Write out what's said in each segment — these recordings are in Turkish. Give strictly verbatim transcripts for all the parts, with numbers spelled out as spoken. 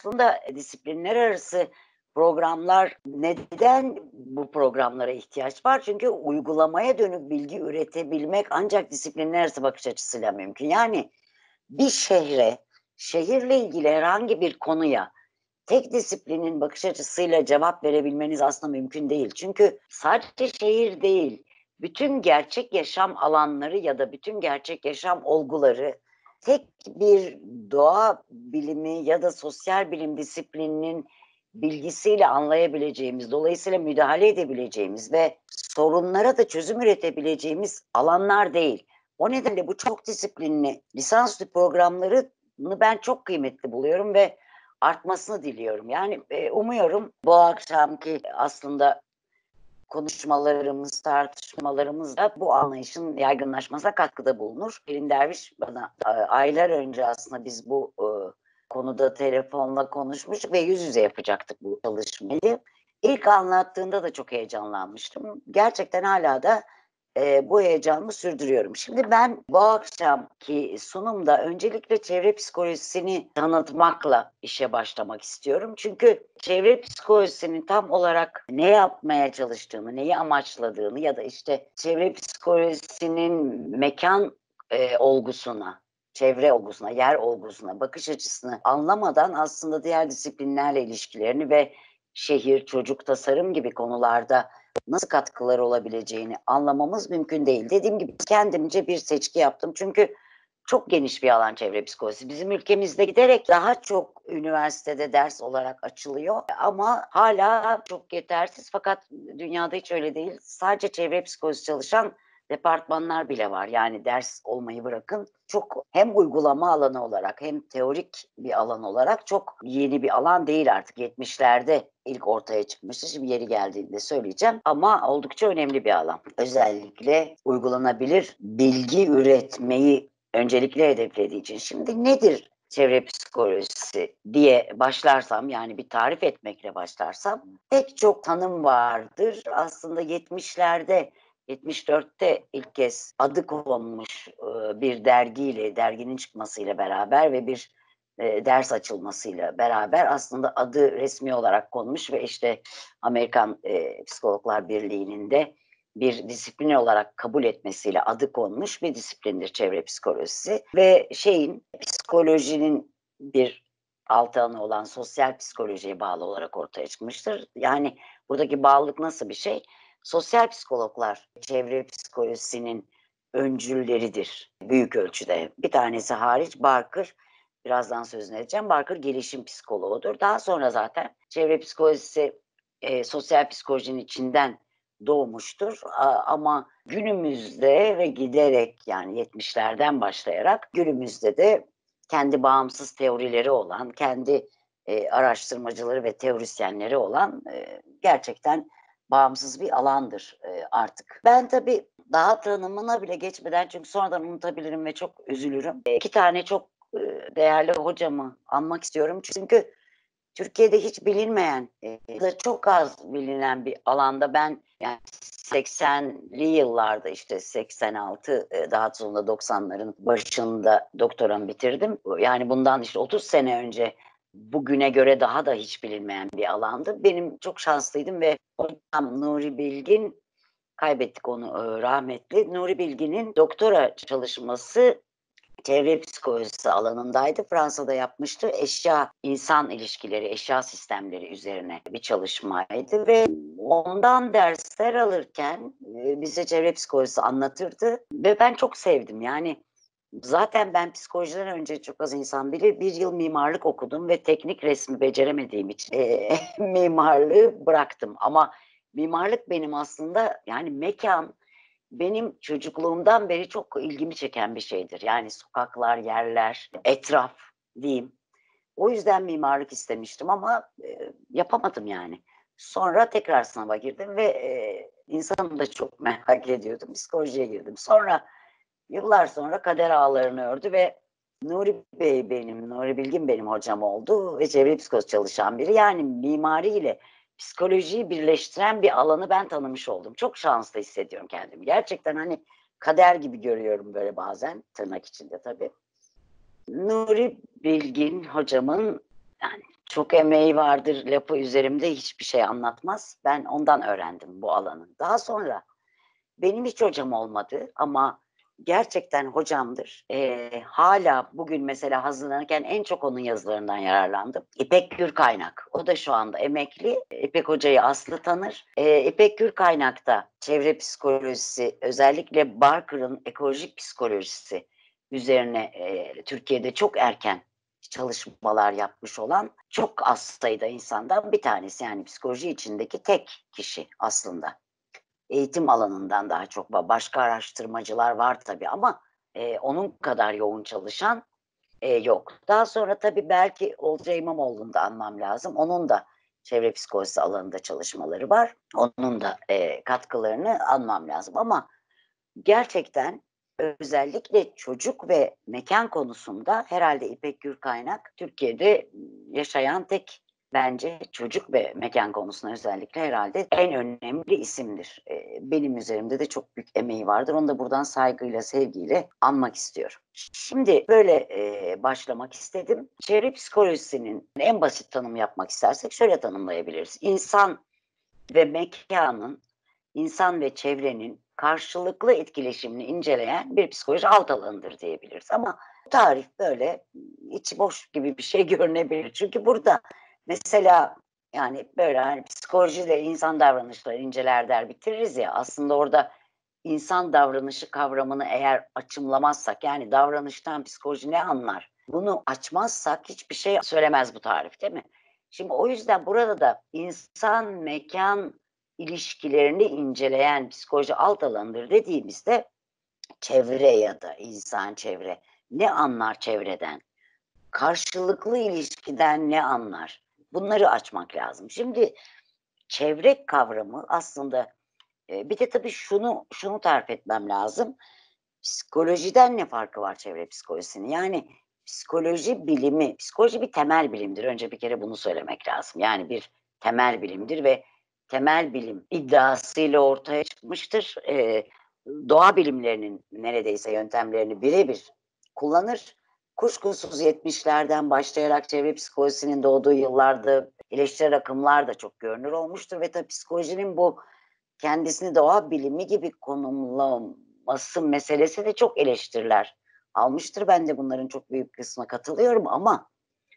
aslında disiplinler arası programlar, neden bu programlara ihtiyaç var? Çünkü uygulamaya dönük bilgi üretebilmek ancak disiplinler arası bakış açısıyla mümkün. Yani bir şehre, şehirle ilgili herhangi bir konuya tek disiplinin bakış açısıyla cevap verebilmeniz aslında mümkün değil. Çünkü sadece şehir değil, bütün gerçek yaşam alanları ya da bütün gerçek yaşam olguları tek bir doğa bilimi ya da sosyal bilim disiplininin bilgisiyle anlayabileceğimiz, dolayısıyla müdahale edebileceğimiz ve sorunlara da çözüm üretebileceğimiz alanlar değil. O nedenle bu çok disiplinli lisansüstü programlarını ben çok kıymetli buluyorum ve artmasını diliyorum. Yani e, umuyorum bu akşamki aslında konuşmalarımız, tartışmalarımız da bu anlayışın yaygınlaşmasına katkıda bulunur. Pelin Derviş bana e, aylar önce aslında biz bu e, konuda telefonla konuşmuştuk ve yüz yüze yapacaktık bu çalışmayı. İlk anlattığında da çok heyecanlanmıştım. Gerçekten hala da e, bu heyecanımı sürdürüyorum. Şimdi ben bu akşamki sunumda öncelikle çevre psikolojisini tanıtmakla işe başlamak istiyorum. Çünkü çevre psikolojisinin tam olarak ne yapmaya çalıştığını, neyi amaçladığını ya da işte çevre psikolojisinin mekan e, olgusuna, çevre olgusuna, yer olgusuna, bakış açısını anlamadan aslında diğer disiplinlerle ilişkilerini ve şehir, çocuk, tasarım gibi konularda nasıl katkıları olabileceğini anlamamız mümkün değil. Dediğim gibi kendimce bir seçki yaptım. Çünkü çok geniş bir alan çevre psikolojisi. Bizim ülkemizde giderek daha çok üniversitede ders olarak açılıyor ama hala çok yetersiz. Fakat dünyada hiç öyle değil. Sadece çevre psikolojisi çalışan departmanlar bile var. Yani ders olmayı bırakın. Çok hem uygulama alanı olarak hem teorik bir alan olarak çok yeni bir alan değil artık. yetmişlerde ilk ortaya çıkmıştı. Şimdi yeri geldiğinde söyleyeceğim. Ama oldukça önemli bir alan. Özellikle uygulanabilir bilgi üretmeyi öncelikle hedeflediği için. Şimdi nedir çevre psikolojisi diye başlarsam, yani bir tarif etmekle başlarsam, pek çok tanım vardır. Aslında yetmişlerde yetmiş dörtte ilk kez adı konmuş bir dergiyle, derginin çıkmasıyla beraber ve bir e, ders açılmasıyla beraber aslında adı resmi olarak konmuş ve işte Amerikan e, Psikologlar Birliği'nin de bir disiplin olarak kabul etmesiyle adı konmuş bir disiplindir çevre psikolojisi. Ve şeyin, psikolojinin bir alt alanı olan sosyal psikolojiye bağlı olarak ortaya çıkmıştır. Yani buradaki bağlılık nasıl bir şey? Sosyal psikologlar çevre psikolojisinin öncülleridir büyük ölçüde. Bir tanesi hariç, Barker, birazdan sözünü edeceğim. Barker gelişim psikoloğudur. Daha sonra zaten çevre psikolojisi e, sosyal psikolojinin içinden doğmuştur. Ama günümüzde ve giderek, yani yetmişlerden başlayarak günümüzde de kendi bağımsız teorileri olan, kendi e, araştırmacıları ve teorisyenleri olan e, gerçekten bağımsız bir alandır e, artık. Ben tabii daha tanımına bile geçmeden, çünkü sonradan unutabilirim ve çok üzülürüm. E, iki tane çok e, değerli hocamı anmak istiyorum. Çünkü Türkiye'de hiç bilinmeyen ya da çok az bilinen bir alanda ben, yani seksenli yıllarda, işte seksen altı, daha sonra doksanların başında doktoramı bitirdim. Yani bundan işte otuz sene önce bugüne göre daha da hiç bilinmeyen bir alandı. Benim çok şanslıydım ve hocam Nuri Bilgin, kaybettik onu rahmetli. Nuri Bilgin'in doktora çalışması çevre psikolojisi alanındaydı. Fransa'da yapmıştı. Eşya, insan ilişkileri, eşya sistemleri üzerine bir çalışmaydı ve ondan dersler alırken e, bize çevre psikolojisi anlatırdı ve ben çok sevdim. Yani zaten ben psikolojiden önce, çok az insan bilir, bir yıl mimarlık okudum ve teknik resmi beceremediğim için e, mimarlığı bıraktım. Ama mimarlık benim aslında, yani mekan, benim çocukluğumdan beri çok ilgimi çeken bir şeydir. Yani sokaklar, yerler, etraf diyeyim. O yüzden mimarlık istemiştim ama e, yapamadım yani. Sonra tekrar sınava girdim ve e, insanı da çok merak ediyordum. Psikolojiye girdim. Sonra yıllar sonra kader ağlarını ördü ve Nuri Bey benim, Nuri Bilgin benim hocam oldu ve çevre psikolojisi çalışan biri. Yani mimariyle psikolojiyi birleştiren bir alanı ben tanımış oldum. Çok şanslı hissediyorum kendimi. Gerçekten hani kader gibi görüyorum böyle bazen, tırnak içinde tabii. Nuri Bilgin hocamın Yani çok emeği vardır lafı üzerimde hiçbir şey anlatmaz. Ben ondan öğrendim bu alanı. Daha sonra benim hiç hocam olmadı ama gerçekten hocamdır. Eee, hâlâ bugün mesela hazırlanırken en çok onun yazılarından yararlandım. İpek Gürkaynak. O da şu anda emekli. İpek Hoca'yı Aslı tanır. Eee, İpek Gürkaynak da çevre psikolojisi, özellikle Barker'ın ekolojik psikolojisi üzerine eee, Türkiye'de çok erken çalışmalar yapmış olan çok az sayıda insandan bir tanesi. Yani psikoloji içindeki tek kişi aslında. Eğitim alanından daha çok başka araştırmacılar var tabii ama eee, onun kadar yoğun çalışan eee, yok. Daha sonra tabii belki Olcay İmamoğlu'nu da anmam lazım. Onun da çevre psikolojisi alanında çalışmaları var. Onun da eee, katkılarını anmam lazım ama gerçekten özellikle çocuk ve mekan konusunda herhalde İpek Gürkaynak Türkiye'de yaşayan tek bence çocuk ve mekan konusunda özellikle herhalde en önemli isimdir. Eee, benim üzerimde de çok büyük emeği vardır. Onu da buradan saygıyla, sevgiyle anmak istiyorum. Şimdi böyle eee, başlamak istedim. Çevre psikolojisinin en basit tanım yapmak istersek şöyle tanımlayabiliriz. İnsan ve mekanın, insan ve çevrenin karşılıklı etkileşimini inceleyen bir psikoloji alt alanıdır diyebiliriz. Ama bu tarif böyle içi boş gibi bir şey görünebilir. Çünkü burada mesela yani böyle hani psikolojiyle insan davranışları inceler der bitiririz ya aslında orada insan davranışı kavramını eğer açımlamazsak yani davranıştan psikoloji ne anlar? Bunu açmazsak hiçbir şey söylemez bu tarif değil mi? Şimdi o yüzden burada da insan mekan ilişkilerini inceleyen psikoloji alt alanıdır dediğimizde çevre ya da insan çevre ne anlar çevreden? Karşılıklı ilişkiden ne anlar? Bunları açmak lazım. Şimdi çevre kavramı aslında e, bir de tabii şunu şunu tarif etmem lazım. Psikolojiden ne farkı var çevre psikolojisinin? Yani psikoloji bilimi, psikoloji bir temel bilimdir. Önce bir kere bunu söylemek lazım. Yani bir temel bilimdir ve temel bilim iddiasıyla ortaya çıkmıştır. Eee, doğa bilimlerinin neredeyse yöntemlerini birebir kullanır. Kuşkusuz yetmişlerden başlayarak çevre psikolojisinin doğduğu yıllarda eleştirel akımlar da çok görünür olmuştur ve tabii psikolojinin bu kendisini doğa bilimi gibi konumlaması meselesi de çok eleştiriler almıştır. Ben de bunların çok büyük kısmına katılıyorum ama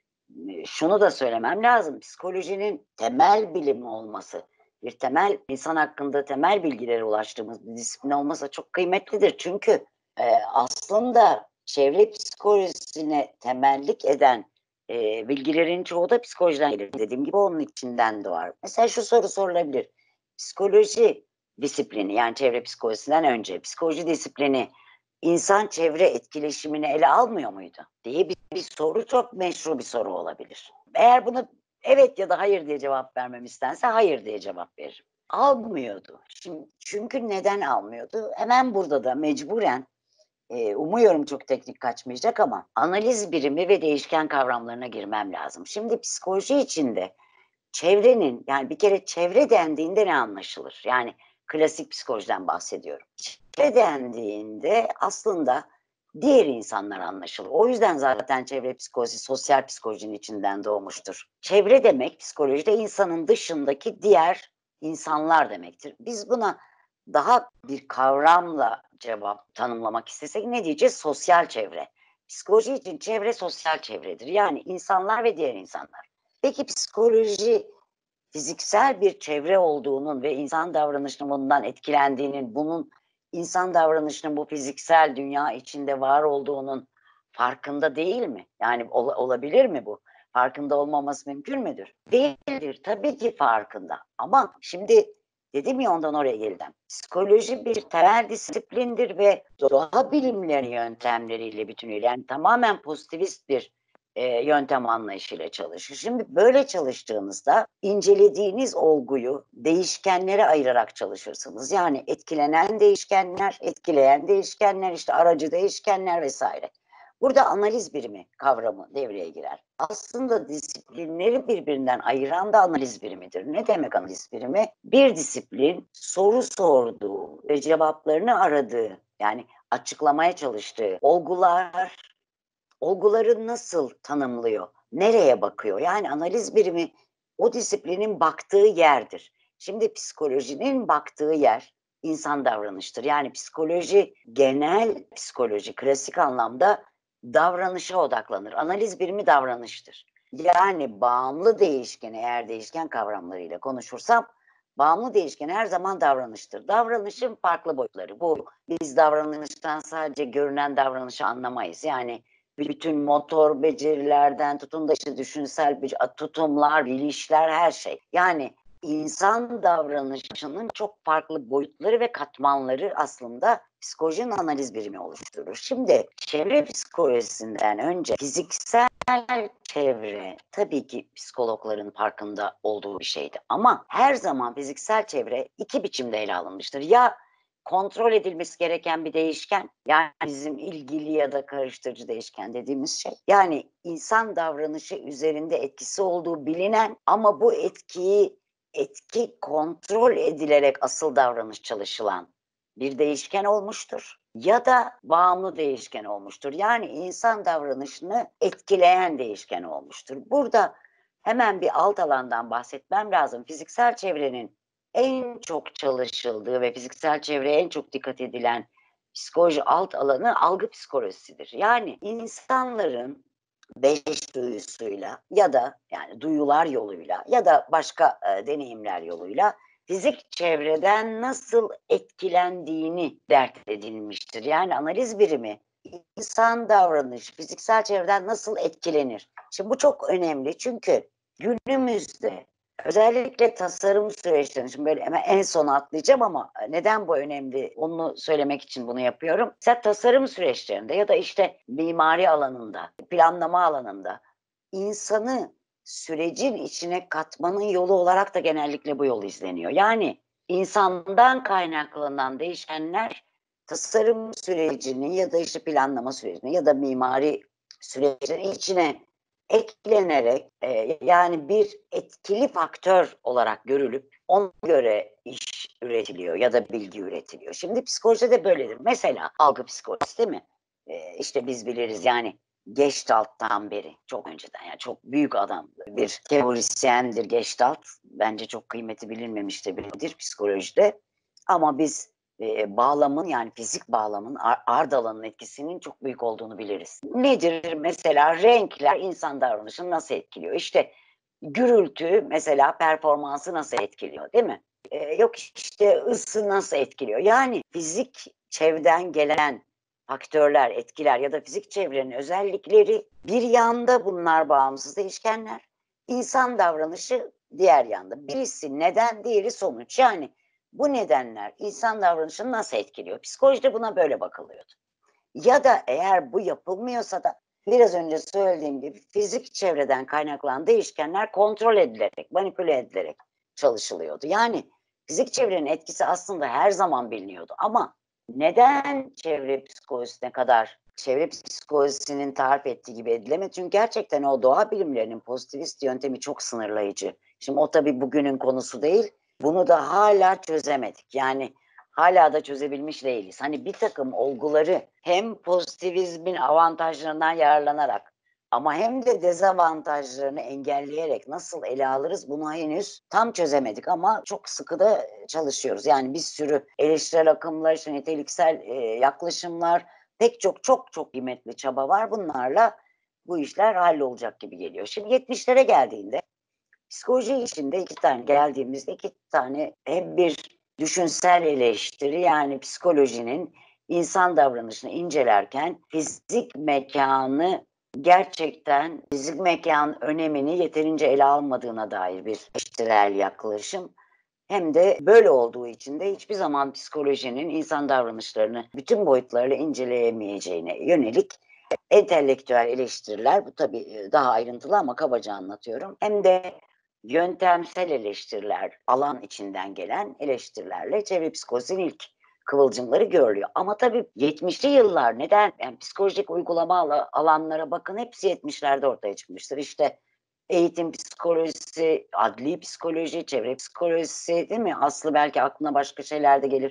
e, şunu da söylemem lazım. Psikolojinin temel bilimi olması, bir temel insan hakkında temel bilgilere ulaştığımız bir disiplin olmasa çok kıymetlidir. Çünkü e, aslında çevre psikolojisine temellik eden e, bilgilerin çoğu da psikolojiden gelir. Dediğim gibi onun içinden doğar. Mesela şu soru sorulabilir. Psikoloji disiplini yani çevre psikolojisinden önce psikoloji disiplini insan çevre etkileşimini ele almıyor muydu diye bir, bir soru çok meşru bir soru olabilir. Eğer bunu evet ya da hayır diye cevap vermem istense hayır diye cevap veririm. Almıyordu. Şimdi, çünkü neden almıyordu? Hemen burada da mecburen e, umuyorum çok teknik kaçmayacak ama analiz birimi ve değişken kavramlarına girmem lazım. Şimdi psikoloji içinde çevrenin yani bir kere çevre dendiğinde ne anlaşılır? Yani klasik psikolojiden bahsediyorum. Çevre dendiğinde aslında diğer insanlar anlaşılır. O yüzden zaten çevre psikolojisi sosyal psikolojinin içinden doğmuştur. Çevre demek psikolojide insanın dışındaki diğer insanlar demektir. Biz buna daha bir kavramla cevap tanımlamak istesek ne diyeceğiz? Sosyal çevre. Psikoloji için çevre sosyal çevredir. Yani insanlar ve diğer insanlar. Peki psikoloji fiziksel bir çevre olduğunun ve insan davranışının bundan etkilendiğinin, bunun insan davranışının bu fiziksel dünya içinde var olduğunun farkında değil mi? Yani ol, olabilir mi bu? Farkında olmaması mümkün müdür? Değildir. Tabii ki farkında. Ama şimdi dedim ya ondan oraya geldim. Psikoloji bir temel disiplindir ve doğa bilimleri yöntemleriyle bütünüyle yani tamamen pozitivist bir e, yöntem anlayışıyla çalışır. Şimdi böyle çalıştığınızda incelediğiniz olguyu değişkenlere ayırarak çalışırsınız. Yani etkilenen değişkenler, etkileyen değişkenler, işte aracı değişkenler vesaire. Burada analiz birimi kavramı devreye girer. Aslında disiplinleri birbirinden ayıran da analiz birimidir. Ne demek analiz birimi? Bir disiplin soru sorduğu ve cevaplarını aradığı, yani açıklamaya çalıştığı olgular olguları nasıl tanımlıyor? nereye bakıyor? Yani analiz birimi o disiplinin baktığı yerdir. Şimdi psikolojinin baktığı yer insan davranıştır. Yani psikoloji, genel psikoloji klasik anlamda davranışa odaklanır. Analiz birimi davranıştır. Yani bağımlı değişken, eğer değişken kavramlarıyla konuşursam, bağımlı değişken her zaman davranıştır. Davranışın farklı boyutları. Bu, biz davranıştan sadece görünen davranışı anlamayız. Yani bütün motor becerilerden tutun da işte düşünsel tutumlar, bilişler, her şey. Yani insan davranışının çok farklı boyutları ve katmanları aslında psikolojinin analiz birimi oluşturur. Şimdi çevre psikolojisinden önce fiziksel çevre tabii ki psikologların farkında olduğu bir şeydi. Ama her zaman fiziksel çevre iki biçimde ele alınmıştır. Ya kontrol edilmesi gereken bir değişken, yani bizim ilgili ya da karıştırıcı değişken dediğimiz şey. Yani insan davranışı üzerinde etkisi olduğu bilinen ama bu etkiyi etki kontrol edilerek asıl davranış çalışılan bir değişken olmuştur. Ya da bağımlı değişken olmuştur. Yani insan davranışını etkileyen değişken olmuştur. Burada hemen bir alt alandan bahsetmem lazım. Fiziksel çevrenin en çok çalışıldığı ve fiziksel çevreye en çok dikkat edilen psikoloji alt alanı algı psikolojisidir. Yani insanların beş duyusuyla ya da yani duyular yoluyla ya da başka e, deneyimler yoluyla fizik çevreden nasıl etkilendiğini dert edilmiştir. Yani analiz birimi insan davranışı fiziksel çevreden nasıl etkilenir? Şimdi bu çok önemli çünkü günümüzde özellikle tasarım süreçlerinde, şimdi böyle hemen en sona atlayacağım ama neden bu önemli onu söylemek için bunu yapıyorum. Mesela tasarım süreçlerinde ya da işte mimari alanında, planlama alanında insanı sürecin içine katmanın yolu olarak da genellikle bu yol izleniyor. Yani insandan kaynaklanan değişkenler tasarım sürecini ya da işte planlama sürecini ya da mimari sürecinin içine eklenerek e, yani bir etkili faktör olarak görülüp ona göre iş üretiliyor ya da bilgi üretiliyor. Şimdi psikolojide de böyledir. Mesela algı psikolojisi değil mi? E, işte biz biliriz yani Gestalt'tan beri, çok önceden, yani çok büyük adam, bir teorisyendir Gestalt. Bence çok kıymeti bilinmemiş de biridir psikolojide. Ama biz e, bağlamın, yani fizik bağlamın, ar- ard alanın etkisinin çok büyük olduğunu biliriz. Nedir mesela? Renkler insan davranışını nasıl etkiliyor? İşte gürültü mesela performansı nasıl etkiliyor, değil mi? E, yok işte ısı nasıl etkiliyor? Yani fizik çevreden gelen faktörler, etkiler ya da fizik çevrenin özellikleri bir yanda, bunlar bağımsız değişkenler. İnsan davranışı diğer yanda. Birisi neden, diğeri sonuç. Yani bu nedenler insan davranışını nasıl etkiliyor? Psikolojide buna böyle bakılıyordu. Ya da eğer bu yapılmıyorsa da biraz önce söylediğim gibi fizik çevreden kaynaklanan değişkenler kontrol edilerek, manipüle edilerek çalışılıyordu. Yani fizik çevrenin etkisi aslında her zaman biliniyordu ama neden çevre psikolojisine kadar çevre psikolojisinin tarif ettiği gibi edilemedi? Çünkü gerçekten o doğa bilimlerinin pozitivist yöntemi çok sınırlayıcı. Şimdi o tabii bugünün konusu değil. Bunu da hala çözemedik. Yani hala da çözebilmiş değiliz. Hani bir takım olguları hem pozitivizmin avantajlarından yararlanarak ama hem de dezavantajlarını engelleyerek nasıl ele alırız bunu henüz tam çözemedik ama çok sıkı da çalışıyoruz. Yani bir sürü eleştirel akımlar, işte niteliksel e, yaklaşımlar, pek çok çok çok kıymetli çaba var. Bunlarla bu işler hallolacak gibi geliyor. Şimdi yetmişlere geldiğinde psikoloji içinde iki tane geldiğimizde iki tane hem bir düşünsel eleştiri, yani psikolojinin insan davranışını incelerken fizik mekanı gerçekten fizik mekanın önemini yeterince ele almadığına dair bir eleştirel yaklaşım. Hem de böyle olduğu için de hiçbir zaman psikolojinin insan davranışlarını bütün boyutlarıyla inceleyemeyeceğine yönelik entelektüel eleştiriler, bu tabii daha ayrıntılı ama kabaca anlatıyorum. Hem de yöntemsel eleştiriler, alan içinden gelen eleştirilerle çevre psikolojisinin ilk kıvılcımları görülüyor. Ama tabii yetmişli yıllar neden? Yani psikolojik uygulama alanlara bakın, hepsi yetmişlerde ortaya çıkmıştır. İşte eğitim psikolojisi, adli psikoloji, çevre psikolojisi, değil mi? Aslı belki aklına başka şeyler de gelir.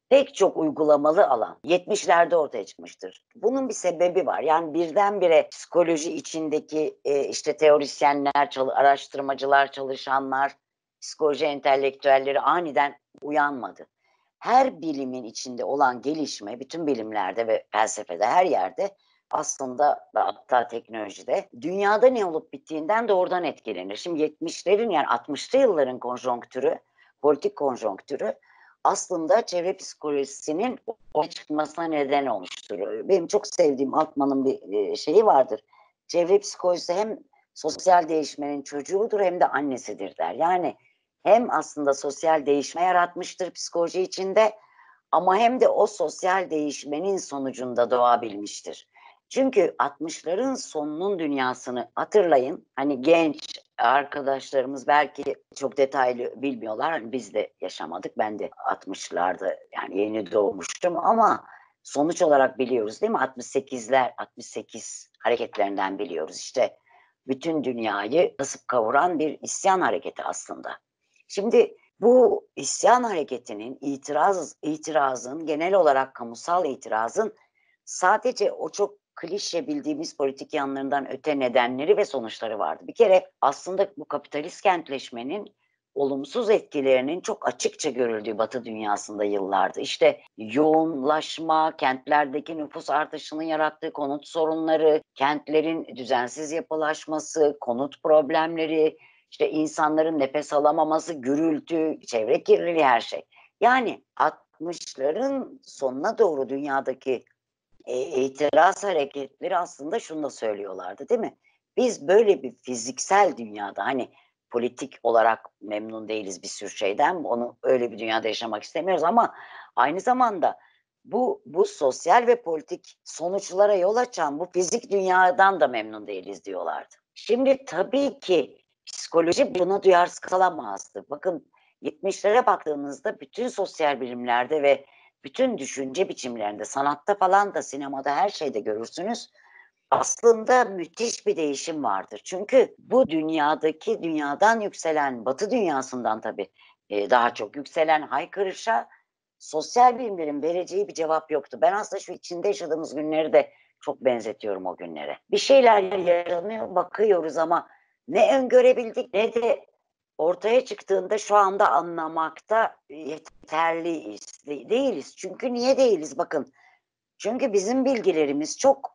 pek çok uygulamalı alan yetmişlerde ortaya çıkmıştır. Bunun bir sebebi var. Yani birdenbire psikoloji içindeki e, işte teorisyenler, çalı, araştırmacılar, çalışanlar, psikoloji entelektüelleri aniden uyanmadı. Her bilimin içinde olan gelişme, bütün bilimlerde ve felsefede her yerde aslında hatta teknolojide dünyada ne olup bittiğinden doğrudan etkilenir. Şimdi yetmişlerin yani altmışlı yılların konjonktürü, politik konjonktürü aslında çevre psikolojisinin ortaya çıkmasına neden olmuştur. Benim çok sevdiğim Altman'ın bir şeyi vardır. Çevre psikolojisi hem sosyal değişmenin çocuğudur hem de annesidir der. Yani hem aslında sosyal değişme yaratmıştır psikoloji içinde ama hem de o sosyal değişmenin sonucunda doğabilmiştir. Çünkü altmışların sonunun dünyasını hatırlayın. Hani genç arkadaşlarımız belki çok detaylı bilmiyorlar. Hani biz de yaşamadık. Ben de altmışlarda yani yeni doğmuştum ama sonuç olarak biliyoruz değil mi? altmış sekizler, altmış sekiz hareketlerinden biliyoruz. İşte bütün dünyayı kasıp kavuran bir isyan hareketi aslında. Şimdi bu isyan hareketinin, itiraz, itirazın, genel olarak kamusal itirazın sadece o çok klişe bildiğimiz politik yanlarından öte nedenleri ve sonuçları vardı. Bir kere aslında bu kapitalist kentleşmenin olumsuz etkilerinin çok açıkça görüldüğü Batı dünyasında yıllardı. İşte yoğunlaşma, kentlerdeki nüfus artışının yarattığı konut sorunları, kentlerin düzensiz yapılaşması, konut problemleri, işte insanların nefes alamaması, gürültü, çevre kirliliği her şey. Yani altmışların sonuna doğru dünyadaki e, itiraz hareketleri aslında şunu da söylüyorlardı değil mi? Biz böyle bir fiziksel dünyada hani politik olarak memnun değiliz bir sürü şeyden. Onu öyle bir dünyada yaşamak istemiyoruz ama aynı zamanda bu bu sosyal ve politik sonuçlara yol açan bu fizik dünyadan da memnun değiliz diyorlardı. Şimdi tabii ki psikoloji buna duyarsız kalamazdı. Bakın yetmişlere baktığınızda bütün sosyal bilimlerde ve bütün düşünce biçimlerinde, sanatta falan da, sinemada, her şeyde görürsünüz. Aslında müthiş bir değişim vardır. Çünkü bu dünyadaki dünyadan yükselen, Batı dünyasından tabii e, daha çok yükselen haykırışa sosyal bilimlerin vereceği bir cevap yoktu. Ben aslında şu içinde yaşadığımız günleri de çok benzetiyorum o günlere. Bir şeyler yaşanıyor, bakıyoruz ama ne öngörebildik ne de ortaya çıktığında şu anda anlamakta yeterliyiz, değiliz. Çünkü niye değiliz? Bakın, çünkü bizim bilgilerimiz çok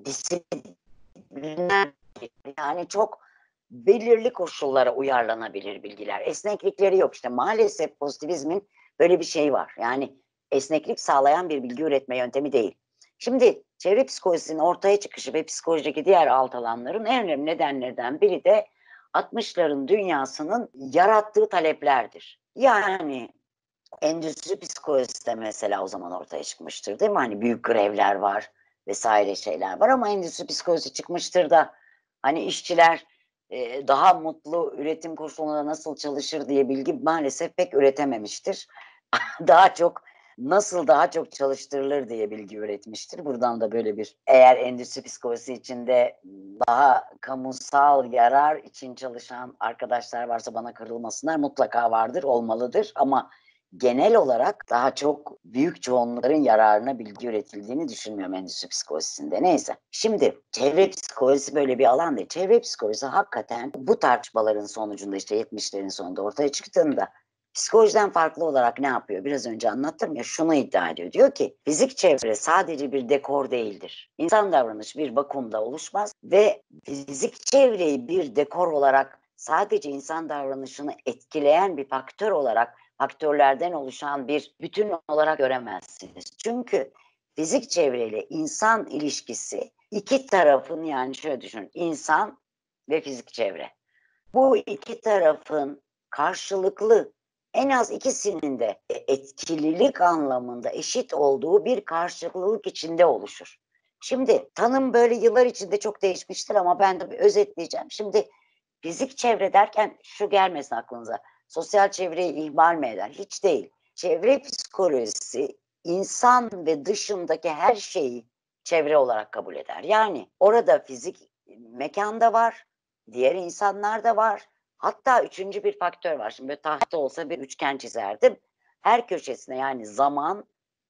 disiplinler, yani çok belirli koşullara uyarlanabilir bilgiler. Esneklikleri yok. İşte maalesef pozitivizmin böyle bir şeyi var. Yani esneklik sağlayan bir bilgi üretme yöntemi değil. Şimdi çevre psikolojisinin ortaya çıkışı ve psikolojideki diğer alt alanların en önemli nedenlerinden biri de altmışların dünyasının yarattığı taleplerdir. Yani endüstri psikolojisi de mesela o zaman ortaya çıkmıştır değil mi? Hani büyük grevler var vesaire şeyler var ama endüstri psikolojisi çıkmıştır da hani işçiler e, daha mutlu üretim koşulunda nasıl çalışır diye bilgi maalesef pek üretememiştir. Daha çok nasıl daha çok çalıştırılır diye bilgi üretmiştir. Buradan da böyle bir, eğer endüstri psikolojisi içinde daha kamusal yarar için çalışan arkadaşlar varsa bana kırılmasınlar, mutlaka vardır, olmalıdır ama genel olarak daha çok büyük çoğunlukların yararına bilgi üretildiğini düşünmüyorum endüstri psikolojisinde. Neyse. Şimdi çevre psikolojisi böyle bir alan değil. Çevre psikolojisi hakikaten bu tartışmaların sonucunda işte yetmişlerin sonunda ortaya çıktığında psikolojiden farklı olarak ne yapıyor? Biraz önce anlattım ya, şunu iddia ediyor. Diyor ki fizik çevre sadece bir dekor değildir. İnsan davranışı bir vakumda oluşmaz ve fizik çevreyi bir dekor olarak, sadece insan davranışını etkileyen bir faktör olarak, faktörlerden oluşan bir bütün olarak göremezsiniz. Çünkü fizik çevreyle insan ilişkisi iki tarafın, yani şöyle düşünün, insan ve fizik çevre. Bu iki tarafın karşılıklı, en az ikisinin de etkililik anlamında eşit olduğu bir karşılıklılık içinde oluşur. Şimdi tanım böyle yıllar içinde çok değişmiştir ama ben de bir özetleyeceğim. Şimdi fizik çevre derken şu gelmesin aklınıza: sosyal çevreyi ihmal mi eder? Hiç değil. Çevre psikolojisi insan ve dışındaki her şeyi çevre olarak kabul eder. Yani orada fizik mekanda var, diğer insanlar da var. Hatta üçüncü bir faktör var. Şimdi böyle tahta olsa bir üçgen çizerdim. Her köşesine, yani zaman,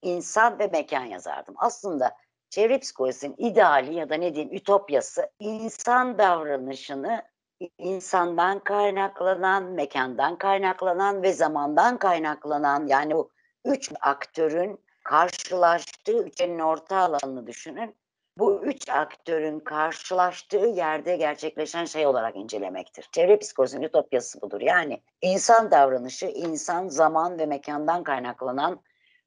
insan ve mekan yazardım. Aslında çevre psikolojisinin ideali ya da ne diyeyim ütopyası insan davranışını insandan kaynaklanan, mekandan kaynaklanan ve zamandan kaynaklanan yani bu üç aktörün karşılaştığı üçgenin orta alanını düşünün. Bu üç aktörün karşılaştığı yerde gerçekleşen şey olarak incelemektir. Çevre psikolojisinin ütopyası budur. Yani insan davranışı, insan, zaman ve mekandan kaynaklanan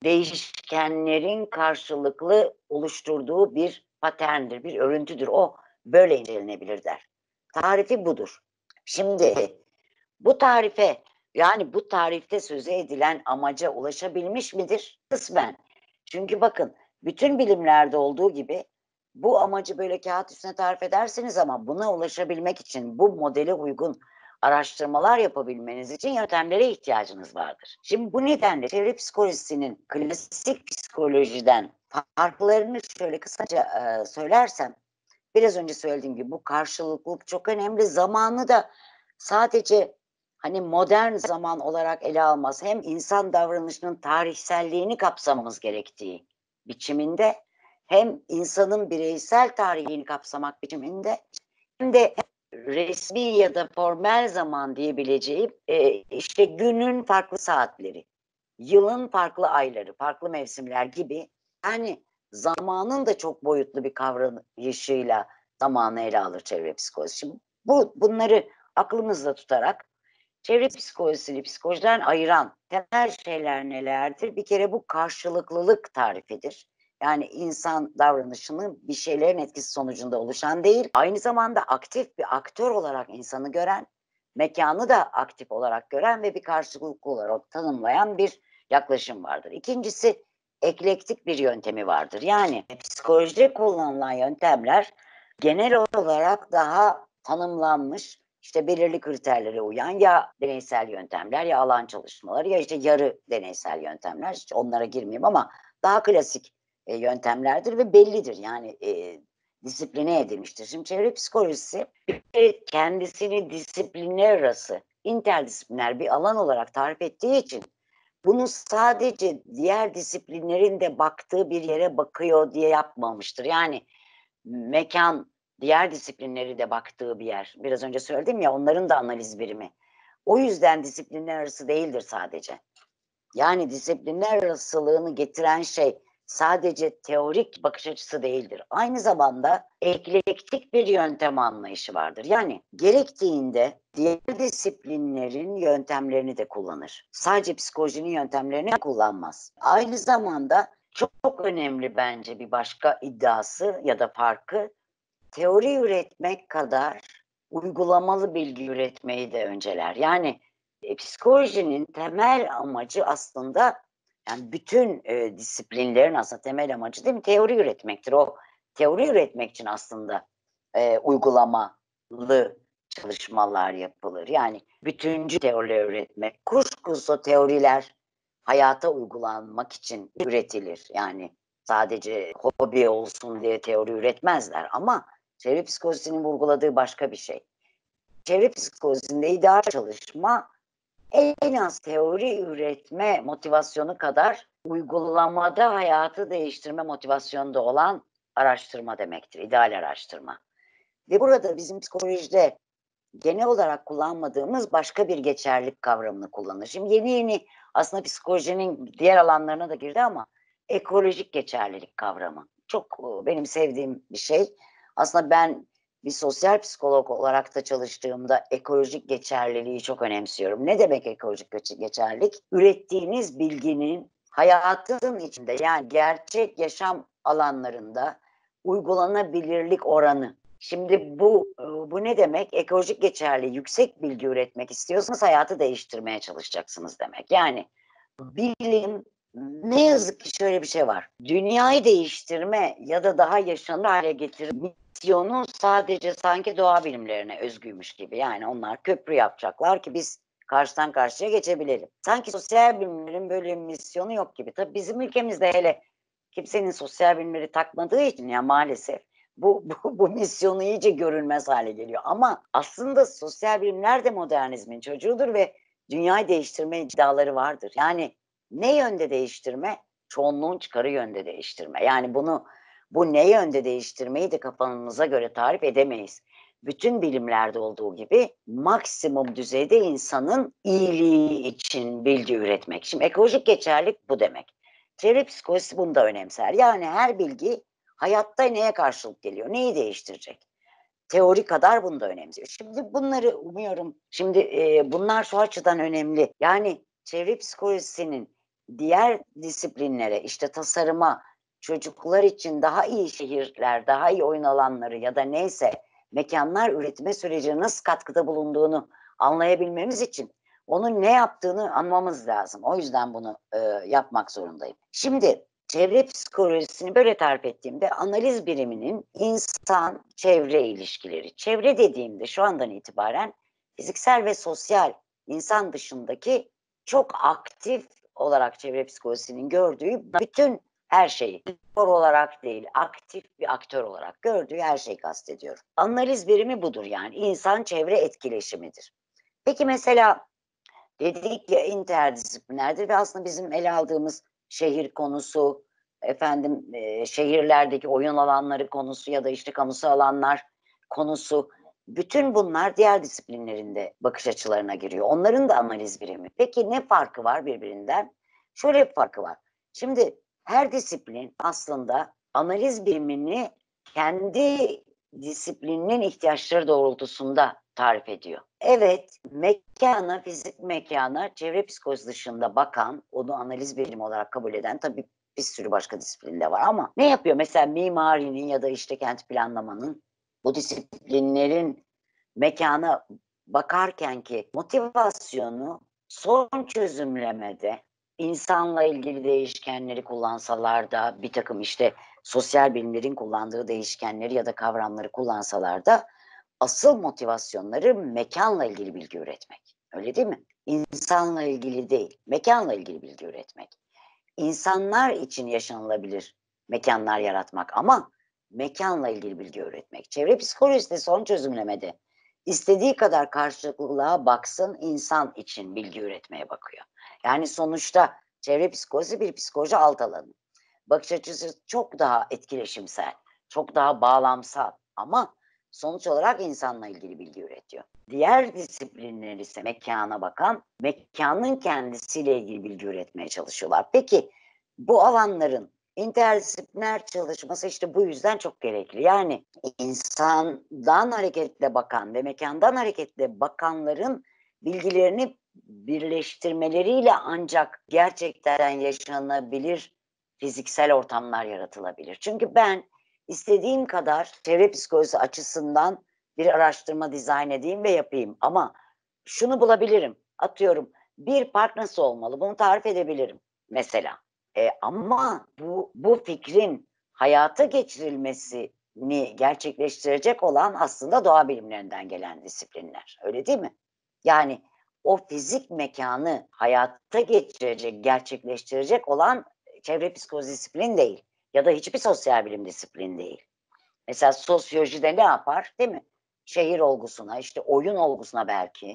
değişkenlerin karşılıklı oluşturduğu bir paterndir, bir örüntüdür. O böyle incelenebilir der. Tarifi budur. Şimdi bu tarife yani bu tarifte sözü edilen amaca ulaşabilmiş midir? Kısmen. Çünkü bakın bütün bilimlerde olduğu gibi bu amacı böyle kağıt üstüne tarif edersiniz ama buna ulaşabilmek için bu modele uygun araştırmalar yapabilmeniz için yöntemlere ihtiyacınız vardır. Şimdi bu nedenle çevre psikolojisinin klasik psikolojiden farklarını şöyle kısaca e, söylersem biraz önce söylediğim gibi bu karşılıklılık çok önemli. Zamanı da sadece hani modern zaman olarak ele almaz. Hem insan davranışının tarihselliğini kapsamamız gerektiği biçiminde hem insanın bireysel tarihini kapsamak biçiminde hem de resmi ya da formel zaman diyebileceğim e, işte günün farklı saatleri, yılın farklı ayları, farklı mevsimler gibi yani zamanın da çok boyutlu bir kavrayışıyla zamanı ele alır çevre psikolojisi. Şimdi bu, bunları aklımızda tutarak çevre psikolojisini psikolojiden ayıran temel şeyler nelerdir? Bir kere bu karşılıklılık tarifidir. Yani insan davranışının bir şeylerin etkisi sonucunda oluşan değil, aynı zamanda aktif bir aktör olarak insanı gören, mekanı da aktif olarak gören ve bir karşılıklı olarak tanımlayan bir yaklaşım vardır. İkincisi eklektik bir yöntemi vardır. Yani psikolojide kullanılan yöntemler genel olarak daha tanımlanmış, işte belirli kriterlere uyan ya deneysel yöntemler ya alan çalışmaları ya işte yarı deneysel yöntemler. İşte onlara girmeyeyim ama daha klasik e, yöntemlerdir ve bellidir. Yani e, disipline edilmiştir. Şimdi çevre psikolojisi kendisini disiplinler arası interdisipliner bir alan olarak tarif ettiği için bunu sadece diğer disiplinlerin de baktığı bir yere bakıyor diye yapmamıştır. Yani mekan diğer disiplinleri de baktığı bir yer. Biraz önce söyledim ya onların da analiz birimi. O yüzden disiplinler arası değildir sadece. Yani disiplinler arasılığını getiren şey sadece teorik bakış açısı değildir. Aynı zamanda eklektik bir yöntem anlayışı vardır. Yani gerektiğinde diğer disiplinlerin yöntemlerini de kullanır. Sadece psikolojinin yöntemlerini kullanmaz. Aynı zamanda çok, çok önemli bence bir başka iddiası ya da farkı teori üretmek kadar uygulamalı bilgi üretmeyi de önceler. Yani e, psikolojinin temel amacı aslında yani bütün e, disiplinlerin aslında temel amacı değil mi? Teori üretmektir. O teori üretmek için aslında e, uygulamalı çalışmalar yapılır. Yani bütüncül teoriler üretmek, kuşkusuz o teoriler hayata uygulanmak için üretilir. Yani sadece hobi olsun diye teori üretmezler ama çevre psikolojisinin vurguladığı başka bir şey. Çevre psikolojisinde ideal çalışma en az teori üretme motivasyonu kadar uygulamada hayatı değiştirme motivasyonu da olan araştırma demektir. İdeal araştırma. Ve burada bizim psikolojide genel olarak kullanmadığımız başka bir geçerlilik kavramını kullanır. Şimdi yeni yeni aslında psikolojinin diğer alanlarına da girdi ama ekolojik geçerlilik kavramı. Çok benim sevdiğim bir şey. Aslında ben bir sosyal psikolog olarak da çalıştığımda ekolojik geçerliliği çok önemsiyorum. Ne demek ekolojik geçerlilik? Ürettiğiniz bilginin hayatın içinde yani gerçek yaşam alanlarında uygulanabilirlik oranı. Şimdi bu bu ne demek? Ekolojik geçerli yüksek bilgi üretmek istiyorsanız hayatı değiştirmeye çalışacaksınız demek. Yani bilim ne yazık ki şöyle bir şey var. Dünyayı değiştirme ya da daha yaşanır hale getirme misyonu sadece sanki doğa bilimlerine özgüymüş gibi. Yani onlar köprü yapacaklar ki biz karşıdan karşıya geçebilelim. Sanki sosyal bilimlerin böyle bir misyonu yok gibi. Tabii bizim ülkemizde hele kimsenin sosyal bilimleri takmadığı için ya maalesef bu, bu, bu misyonu iyice görünmez hale geliyor. Ama aslında sosyal bilimler de modernizmin çocuğudur ve dünyayı değiştirme iddiaları vardır. Yani ne yönde değiştirme? çoğunluğun çıkarı yönde değiştirme. Yani bunu bu ne yönde değiştirmeyi de kafanıza göre tarif edemeyiz. Bütün bilimlerde olduğu gibi maksimum düzeyde insanın iyiliği için bilgi üretmek. Şimdi ekolojik geçerlilik bu demek. Çevre psikolojisi bunu da önemser. Yani her bilgi hayatta neye karşılık geliyor, neyi değiştirecek? Teori kadar bunu da önemsiyor. Şimdi bunları umuyorum, şimdi e, bunlar şu açıdan önemli. Yani çevre psikolojisinin diğer disiplinlere, işte tasarıma, çocuklar için daha iyi şehirler, daha iyi oyun alanları ya da neyse mekanlar üretme sürecine nasıl katkıda bulunduğunu anlayabilmemiz için onun ne yaptığını anlamamız lazım. O yüzden bunu e, yapmak zorundayım. Şimdi çevre psikolojisini böyle tarif ettiğimde analiz biriminin insan-çevre ilişkileri. Çevre dediğimde şu andan itibaren fiziksel ve sosyal insan dışındaki çok aktif olarak çevre psikolojisinin gördüğü bütün her şeyi, spor olarak değil, aktif bir aktör olarak gördüğü her şeyi kastediyorum. Analiz birimi budur yani insan-çevre etkileşimidir. Peki mesela dedik ya interdisiplinerdir ve aslında bizim ele aldığımız şehir konusu, efendim e, şehirlerdeki oyun alanları konusu ya da işte kamusal alanlar konusu, bütün bunlar diğer disiplinlerinde bakış açılarına giriyor. Onların da analiz birimi. Peki ne farkı var birbirinden? Şöyle bir farkı var. Şimdi her disiplin aslında analiz birimini kendi disiplininin ihtiyaçları doğrultusunda tarif ediyor. Evet, mekana, fizik mekana, çevre psikolojisi dışında bakan, onu analiz birimi olarak kabul eden tabii bir sürü başka disiplinde var ama ne yapıyor? Mesela mimarinin ya da işte kent planlamanın, bu disiplinlerin mekana bakarken ki motivasyonu son çözümlemede insanla ilgili değişkenleri kullansalar da bir takım işte sosyal bilimlerin kullandığı değişkenleri ya da kavramları kullansalar da asıl motivasyonları mekanla ilgili bilgi üretmek. Öyle değil mi? İnsanla ilgili değil, mekanla ilgili bilgi üretmek. İnsanlar için yaşanılabilir mekanlar yaratmak ama mekanla ilgili bilgi üretmek. Çevre psikolojisi de son çözümlemede istediği kadar karşılıklılığa baksın, insan için bilgi üretmeye bakıyor. Yani sonuçta çevre psikolojisi bir psikoloji alt alanı. Bakış açısı çok daha etkileşimsel, çok daha bağlamsal ama sonuç olarak insanla ilgili bilgi üretiyor. Diğer disiplinler ise mekana bakan, mekanın kendisiyle ilgili bilgi üretmeye çalışıyorlar. Peki bu alanların interdisipliner çalışması işte bu yüzden çok gerekli. Yani insandan hareketle bakan ve mekandan hareketle bakanların bilgilerini birleştirmeleriyle ancak gerçekten yaşanabilir fiziksel ortamlar yaratılabilir. Çünkü ben istediğim kadar çevre psikolojisi açısından bir araştırma dizayn edeyim ve yapayım ama şunu bulabilirim. Atıyorum bir park nasıl olmalı? Bunu tarif edebilirim mesela. E, ama bu, bu fikrin hayata geçirilmesini gerçekleştirecek olan aslında doğa bilimlerinden gelen disiplinler. Öyle değil mi? Yani o fizik mekanı hayata geçirecek, gerçekleştirecek olan çevre psikolojisi disiplin değil. Ya da hiçbir sosyal bilim disiplin değil. Mesela sosyolojide ne yapar? Değil mi? Şehir olgusuna, işte oyun olgusuna belki,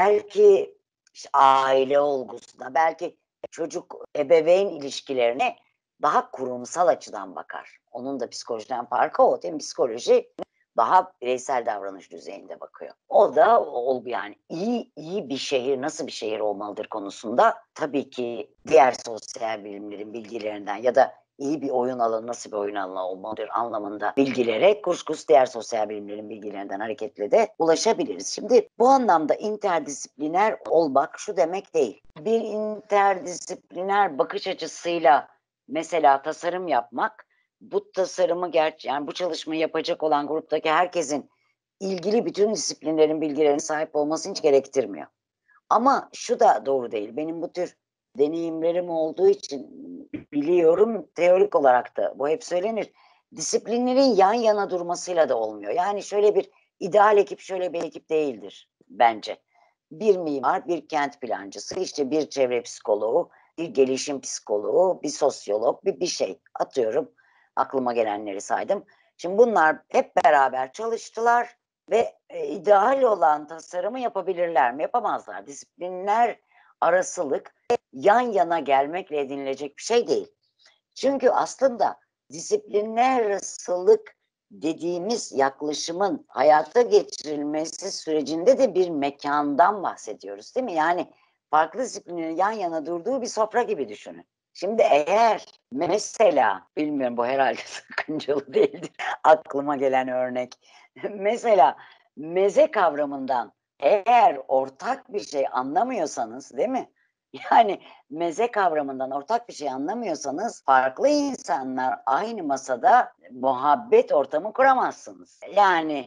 belki işte aile olgusuna, belki çocuk ebeveyn ilişkilerine daha kurumsal açıdan bakar. Onun da psikolojiden farkı o değil mi? Psikoloji daha bireysel davranış düzeyinde bakıyor. O da olgu yani iyi iyi bir şehir nasıl bir şehir olmalıdır konusunda tabii ki diğer sosyal bilimlerin bilgilerinden ya da iyi bir oyun alanı nasıl bir oyun alanı olmalıdır anlamında bilgilere kuşkusuz diğer sosyal bilimlerin bilgilerinden hareketle de ulaşabiliriz. Şimdi bu anlamda interdisipliner olmak şu demek değil. Bir interdisipliner bakış açısıyla mesela tasarım yapmak, bu tasarımı gerçi yani bu çalışmayı yapacak olan gruptaki herkesin ilgili bütün disiplinlerin bilgilerine sahip olmasını hiç gerektirmiyor. Ama şu da doğru değil. Benim bu tür deneyimlerim olduğu için biliyorum, teorik olarak da bu hep söylenir. Disiplinlerin yan yana durmasıyla da olmuyor. Yani şöyle bir ideal ekip şöyle bir ekip değildir bence. Bir mimar, bir kent plancısı, işte bir çevre psikoloğu, bir gelişim psikoloğu, bir sosyolog, bir bir şey atıyorum. Aklıma gelenleri saydım. Şimdi bunlar hep beraber çalıştılar ve e, ideal olan tasarımı yapabilirler mi? Yapamazlar. Disiplinler arasılık yan yana gelmekle edinilecek bir şey değil. Çünkü aslında disiplinler arasılık dediğimiz yaklaşımın hayata geçirilmesi sürecinde de bir mekandan bahsediyoruz, değil mi? Yani farklı disiplinin yan yana durduğu bir sofra gibi düşünün. Şimdi eğer mesela, bilmiyorum bu herhalde sakıncalı değildir, aklıma gelen örnek. Mesela meze kavramından eğer ortak bir şey anlamıyorsanız, değil mi? Yani meze kavramından ortak bir şey anlamıyorsanız farklı insanlar aynı masada muhabbet ortamı kuramazsınız. Yani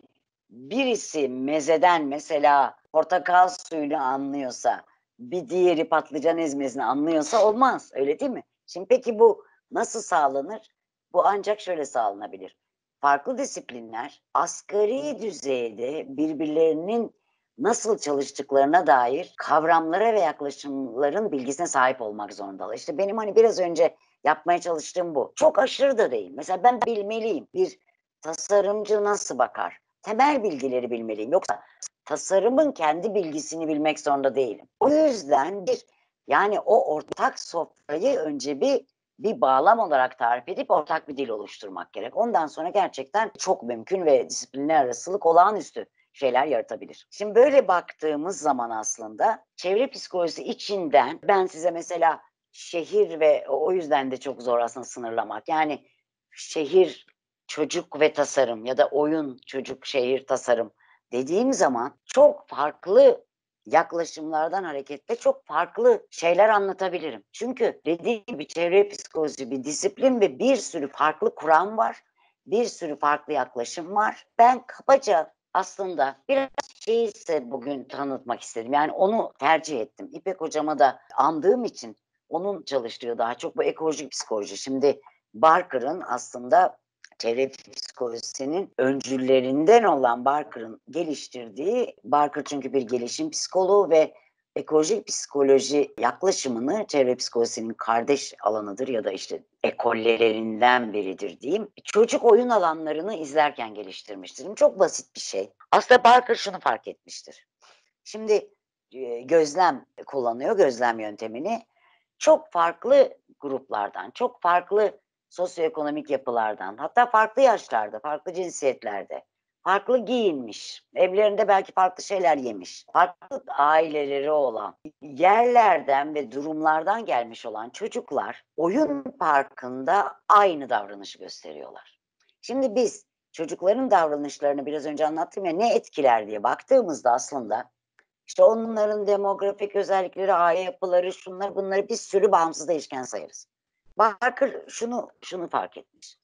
birisi mezeden mesela portakal suyunu anlıyorsa, bir diğeri patlıcan ezmesini anlıyorsa olmaz. Öyle değil mi? Şimdi peki bu nasıl sağlanır? Bu ancak şöyle sağlanabilir. Farklı disiplinler asgari düzeyde birbirlerinin nasıl çalıştıklarına dair kavramlara ve yaklaşımların bilgisine sahip olmak zorundalar. İşte benim hani biraz önce yapmaya çalıştığım bu. Çok aşırı da değil. Mesela ben bilmeliyim. Bir tasarımcı nasıl bakar? Temel bilgileri bilmeliyim. Yoksa tasarımın kendi bilgisini bilmek zorunda değilim. O yüzden bir yani o ortak sofrayı önce bir bir bağlam olarak tarif edip ortak bir dil oluşturmak gerek. Ondan sonra gerçekten çok mümkün ve disiplinler arasılık olağanüstü şeyler yaratabilir. Şimdi böyle baktığımız zaman aslında çevre psikolojisi içinden ben size mesela şehir ve o yüzden de çok zor aslında sınırlamak. Yani şehir, çocuk ve tasarım ya da oyun, çocuk, şehir, tasarım dediğim zaman çok farklı yaklaşımlardan hareketle çok farklı şeyler anlatabilirim. Çünkü dediğim gibi çevre psikolojisi bir disiplin ve bir sürü farklı kuram var. Bir sürü farklı yaklaşım var. Ben kabaca aslında biraz şeyi size bugün tanıtmak istedim. Yani onu tercih ettim. İpek hocama da andığım için onun çalıştığı daha çok bu ekolojik psikoloji. Şimdi Barker'ın aslında çevre psikolojisinin öncüllerinden olan Barker'ın geliştirdiği, Barker çünkü bir gelişim psikoloğu ve ekolojik psikoloji yaklaşımını çevre psikolojisinin kardeş alanıdır ya da işte ekollerinden biridir diyeyim. Çocuk oyun alanlarını izlerken geliştirmiştir. Çok basit bir şey. Aslında Barker şunu fark etmiştir. Şimdi e, gözlem kullanıyor, gözlem yöntemini. Çok farklı gruplardan, çok farklı sosyoekonomik yapılardan, hatta farklı yaşlarda, farklı cinsiyetlerde, farklı giyinmiş, evlerinde belki farklı şeyler yemiş, farklı aileleri olan, yerlerden ve durumlardan gelmiş olan çocuklar oyun parkında aynı davranışı gösteriyorlar. Şimdi biz çocukların davranışlarını biraz önce anlattım ya ne etkiler diye baktığımızda aslında işte onların demografik özellikleri, aile yapıları, şunlar bunları bir sürü bağımsız değişken sayarız. Barker şunu şunu fark etmiş.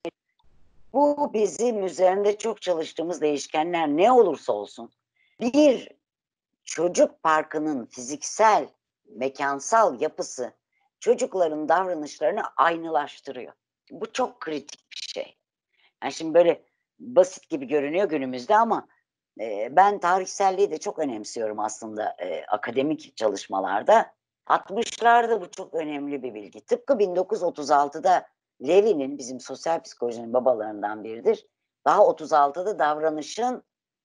Bu bizim üzerinde çok çalıştığımız değişkenler ne olursa olsun bir çocuk parkının fiziksel, mekansal yapısı çocukların davranışlarını aynılaştırıyor. Bu çok kritik bir şey. Yani şimdi böyle basit gibi görünüyor günümüzde ama e, ben tarihselliği de çok önemsiyorum aslında e, akademik çalışmalarda. altmışlarda bu çok önemli bir bilgi. Tıpkı bin dokuz yüz otuz altıda Levy'nin, bizim sosyal psikolojinin babalarından biridir. Daha otuz altıda davranışın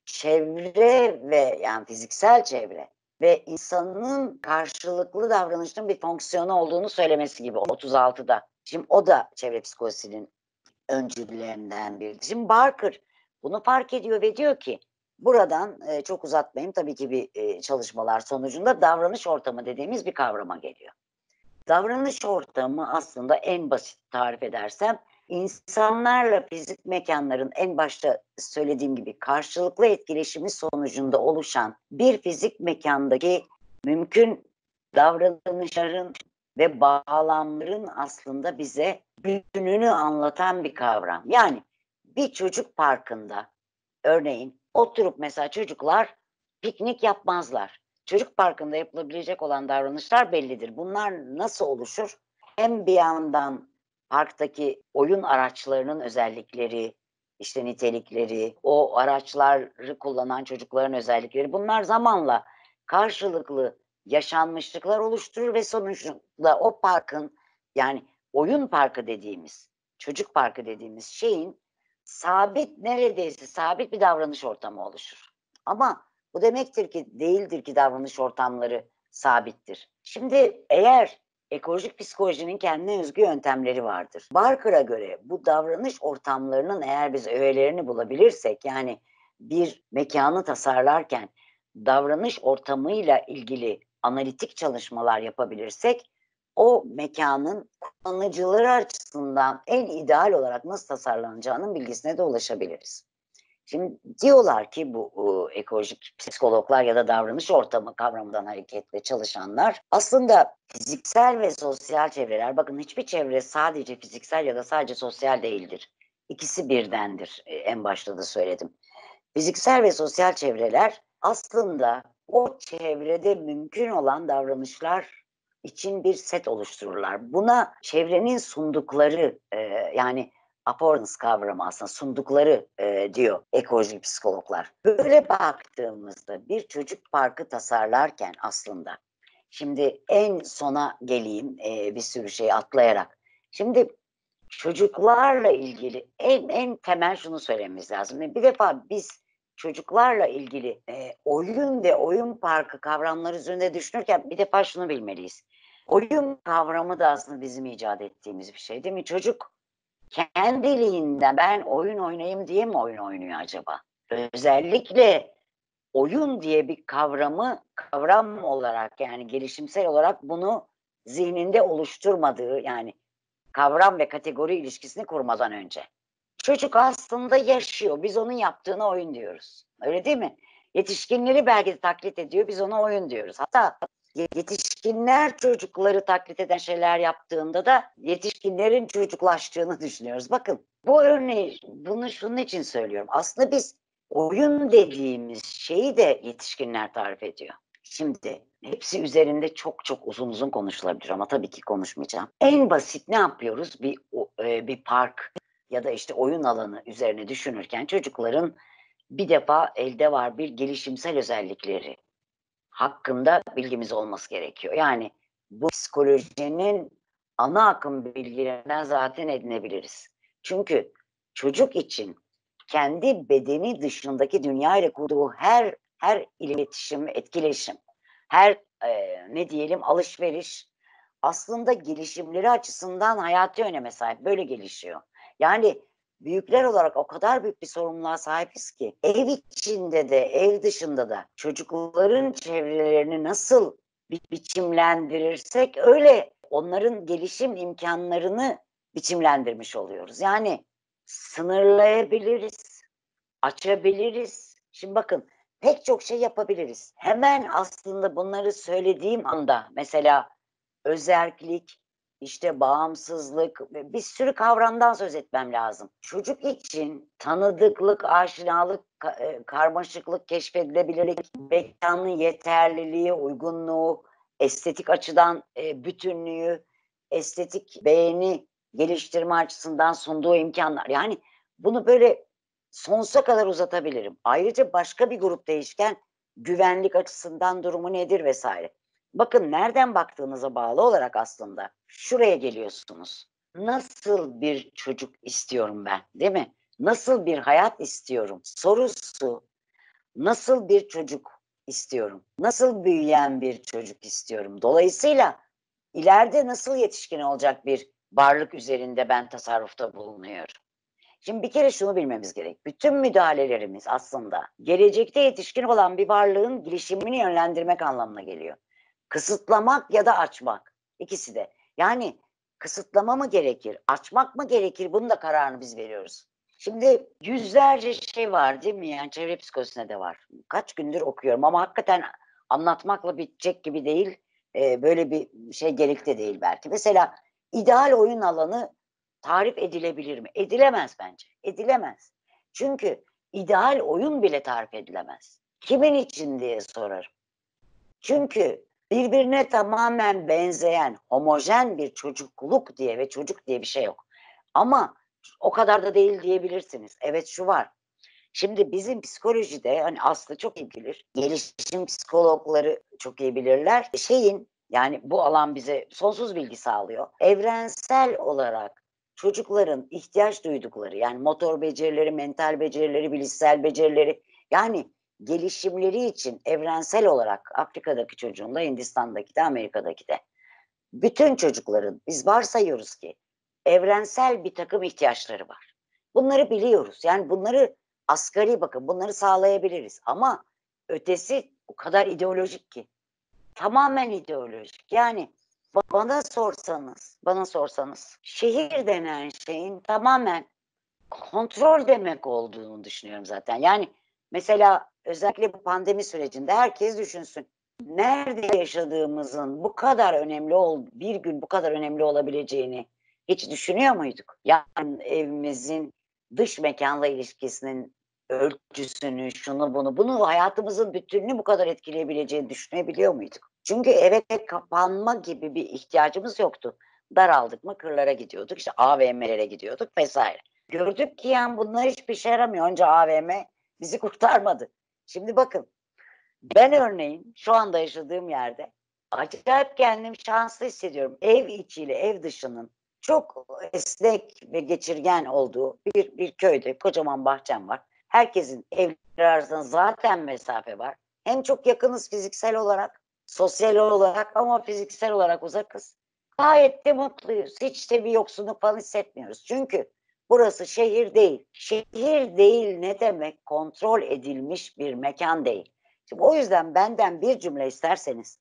çevre ve yani fiziksel çevre ve insanın karşılıklı davranışının bir fonksiyonu olduğunu söylemesi gibi otuz altıda. Şimdi o da çevre psikolojisinin öncüllerinden biri. Şimdi Barker bunu fark ediyor ve diyor ki buradan e, çok uzatmayayım tabii ki bir e, çalışmalar sonucunda davranış ortamı dediğimiz bir kavrama geliyor. Davranış ortamı aslında en basit tarif edersem insanlarla fizik mekanların en başta söylediğim gibi karşılıklı etkileşimi sonucunda oluşan bir fizik mekandaki mümkün davranışların ve bağlamların aslında bize bütününü anlatan bir kavram. Yani bir çocuk parkında örneğin oturup mesela çocuklar piknik yapmazlar. Çocuk parkında yapılabilecek olan davranışlar bellidir. Bunlar nasıl oluşur? Hem bir yandan parktaki oyun araçlarının özellikleri, işte nitelikleri, o araçları kullanan çocukların özellikleri bunlar zamanla karşılıklı yaşanmışlıklar oluşturur ve sonuçta o parkın yani oyun parkı dediğimiz, çocuk parkı dediğimiz şeyin sabit neredeyse sabit bir davranış ortamı oluşur. Ama bu demektir ki değildir ki davranış ortamları sabittir. Şimdi eğer ekolojik psikolojinin kendine özgü yöntemleri vardır. Barker'a göre bu davranış ortamlarının eğer biz öğelerini bulabilirsek, yani bir mekanı tasarlarken davranış ortamıyla ilgili analitik çalışmalar yapabilirsek, o mekanın kullanıcıları açısından en ideal olarak nasıl tasarlanacağının bilgisine de ulaşabiliriz. Şimdi diyorlar ki bu ııı, ekolojik psikologlar ya da davranış ortamı kavramından hareketle çalışanlar, aslında fiziksel ve sosyal çevreler, bakın hiçbir çevre sadece fiziksel ya da sadece sosyal değildir. İkisi birdendir, eee, en başta da söyledim. Fiziksel ve sosyal çevreler aslında o çevrede mümkün olan davranışlar için bir set oluştururlar. Buna çevrenin sundukları, eee, yani affordance kavramı aslında sundukları eee, diyor ekolojik psikologlar. Böyle baktığımızda bir çocuk parkı tasarlarken aslında, şimdi en sona geleyim eee, bir sürü şey atlayarak. Şimdi çocuklarla ilgili en en temel şunu söylememiz lazım. Bir defa biz çocuklarla ilgili eee, oyun ve oyun parkı kavramları üzerinde düşünürken bir defa şunu bilmeliyiz. Oyun kavramı da aslında bizim icat ettiğimiz bir şey, değil mi? Çocuk kendiliğinden ben oyun oynayayım diye mi oyun oynuyor acaba? Özellikle oyun diye bir kavramı kavram olarak, yani gelişimsel olarak bunu zihninde oluşturmadığı, yani kavram ve kategori ilişkisini kurmadan önce. Çocuk aslında yaşıyor. Biz onun yaptığına oyun diyoruz. Öyle değil mi? Yetişkinleri belki de taklit ediyor. Biz ona oyun diyoruz. Hatta yetişkinler çocukları taklit eden şeyler yaptığında da yetişkinlerin çocuklaştığını düşünüyoruz. Bakın bu örneği, bunu şunun için söylüyorum. Aslında biz oyun dediğimiz şeyi de yetişkinler tarif ediyor. Şimdi hepsi üzerinde çok çok uzun uzun konuşulabilir ama tabii ki konuşmayacağım. En basit ne yapıyoruz? Bir o, e, bir park ya da işte oyun alanı üzerine düşünürken çocukların bir defa elde var bir gelişimsel özellikleri hakkında bilgimiz olması gerekiyor. Yani bu psikolojinin ana akım bilgilerinden zaten edinebiliriz. Çünkü çocuk için kendi bedeni dışındaki dünya ile kurduğu her her iletişim, etkileşim, her eee, ne diyelim alışveriş aslında gelişimleri açısından hayati öneme sahip. Böyle gelişiyor. Yani büyükler olarak o kadar büyük bir sorumluluğa sahibiz ki ev içinde de ev dışında da çocukların çevrelerini nasıl bi biçimlendirirsek öyle onların gelişim imkânlarını biçimlendirmiş oluyoruz. Yani sınırlayabiliriz, açabiliriz. Şimdi bakın pek çok şey yapabiliriz. Hemen aslında bunları söylediğim anda mesela özerklik, işte bağımsızlık ve bir sürü kavramdan söz etmem lazım. Çocuk için tanıdıklık, aşinalık, ka eee, karmaşıklık, keşfedilebilirlik, mekânın yeterliliği, uygunluğu, estetik açıdan, eee, bütünlüğü, estetik beğeni geliştirme açısından sunduğu imkânlar. Yani bunu böyle sonsuza kadar uzatabilirim. Ayrıca başka bir grup değişken güvenlik açısından durumu nedir vesaire. Bakın nereden baktığınıza bağlı olarak aslında şuraya geliyorsunuz. Nasıl bir çocuk istiyorum ben, değil mi? Nasıl bir hayat istiyorum sorusu, nasıl bir çocuk istiyorum? Nasıl büyüyen bir çocuk istiyorum? Dolayısıyla ileride nasıl yetişkin olacak bir varlık üzerinde ben tasarrufta bulunuyorum. Şimdi bir kere şunu bilmemiz gerek. Bütün müdahalelerimiz aslında gelecekte yetişkin olan bir varlığın gelişimini yönlendirmek anlamına geliyor. Kısıtlamak ya da açmak. İkisi de. Yani kısıtlama mı gerekir, açmak mı gerekir? Bunun da kararını biz veriyoruz. Şimdi yüzlerce şey var değil mi? Yani çevre psikolojisinde de var. Kaç gündür okuyorum ama hakikaten anlatmakla bitecek gibi değil. Eee, böyle bir şey gerek de değil belki. Mesela ideal oyun alanı tarif edilebilir mi? Edilemez bence. Edilemez. Çünkü ideal oyun bile tarif edilemez. Kimin için diye sorarım. Çünkü birbirine tamamen benzeyen, homojen bir çocukluk diye ve çocuk diye bir şey yok. Ama o kadar da değil diyebilirsiniz. Evet şu var. Şimdi bizim psikolojide hani Aslı çok iyi bilir. Gelişim psikologları çok iyi bilirler. Şeyin yani bu alan bize sonsuz bilgi sağlıyor. Evrensel olarak çocukların ihtiyaç duydukları yani motor becerileri, mental becerileri, bilişsel becerileri yani gelişimleri için evrensel olarak Afrika'daki çocuğun da Hindistan'daki de Amerika'daki de bütün çocukların biz varsayıyoruz ki evrensel bir takım ihtiyaçları var. Bunları biliyoruz. Yani bunları asgari bakın bunları sağlayabiliriz ama ötesi o kadar ideolojik ki. Tamamen ideolojik. Yani bana sorsanız, bana sorsanız şehir denen şeyin tamamen kontrol demek olduğunu düşünüyorum zaten. Yani mesela özellikle bu pandemi sürecinde herkes düşünsün. Nerede yaşadığımızın bu kadar önemli ol, bir gün bu kadar önemli olabileceğini hiç düşünüyor muyduk? Yani evimizin dış mekanla ilişkisinin ölçüsünü, şunu bunu, bunu hayatımızın bütününü bu kadar etkileyebileceğini düşünebiliyor muyduk? Çünkü eve kapanma gibi bir ihtiyacımız yoktu. Daraldık mı kırlara gidiyorduk, işte A V M'lere gidiyorduk vesaire. Gördük ki yani bunlar hiçbir şey yaramıyor. Önce A V M bizi kurtarmadı. Şimdi bakın ben örneğin şu anda yaşadığım yerde acayip kendimi şanslı hissediyorum. Ev içiyle ev dışının çok esnek ve geçirgen olduğu bir, bir köyde kocaman bahçem var. Herkesin evleri arasında zaten mesafe var. Hem çok yakınız fiziksel olarak, sosyal olarak ama fiziksel olarak uzakız. Gayet de mutluyuz. Hiç de bir yoksunluk falan hissetmiyoruz. Çünkü burası şehir değil. Şehir değil ne demek? Kontrol edilmiş bir mekan değil. Şimdi o yüzden benden bir cümle isterseniz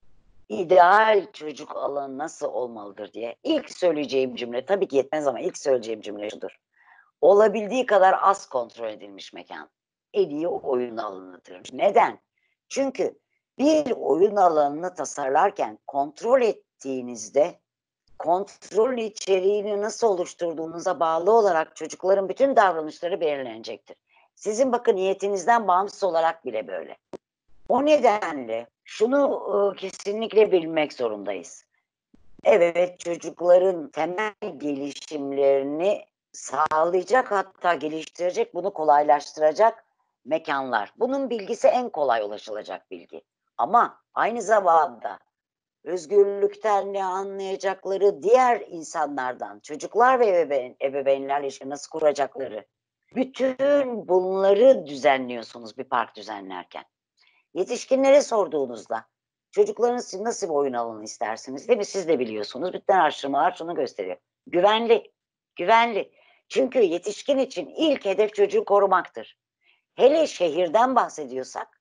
ideal çocuk alanı nasıl olmalıdır diye ilk söyleyeceğim cümle tabii ki yetmez ama ilk söyleyeceğim cümle şudur. Olabildiği kadar az kontrol edilmiş mekan. En iyi oyun alanıdır. Neden? Çünkü bir oyun alanını tasarlarken kontrol ettiğinizde kontrol içeriğini nasıl oluşturduğunuza bağlı olarak çocukların bütün davranışları belirlenecektir. Sizin bakın niyetinizden bağımsız olarak bile böyle. O nedenle şunu ıı, kesinlikle bilmek zorundayız. Evet, çocukların temel gelişimlerini sağlayacak hatta geliştirecek, bunu kolaylaştıracak mekanlar. Bunun bilgisi en kolay ulaşılacak bilgi. Ama aynı zamanda özgürlükten ne anlayacakları diğer insanlardan, çocuklar ve ebeveyn, ebeveynlerle ilişki nasıl kuracakları, bütün bunları düzenliyorsunuz bir park düzenlerken. Yetişkinlere sorduğunuzda çocuklarınız için nasıl bir oyun alanı istersiniz değil mi? Siz de biliyorsunuz. Bütün araştırmalar şunu gösteriyor. Güvenli, güvenli. Çünkü yetişkin için ilk hedef çocuğu korumaktır. Hele şehirden bahsediyorsak,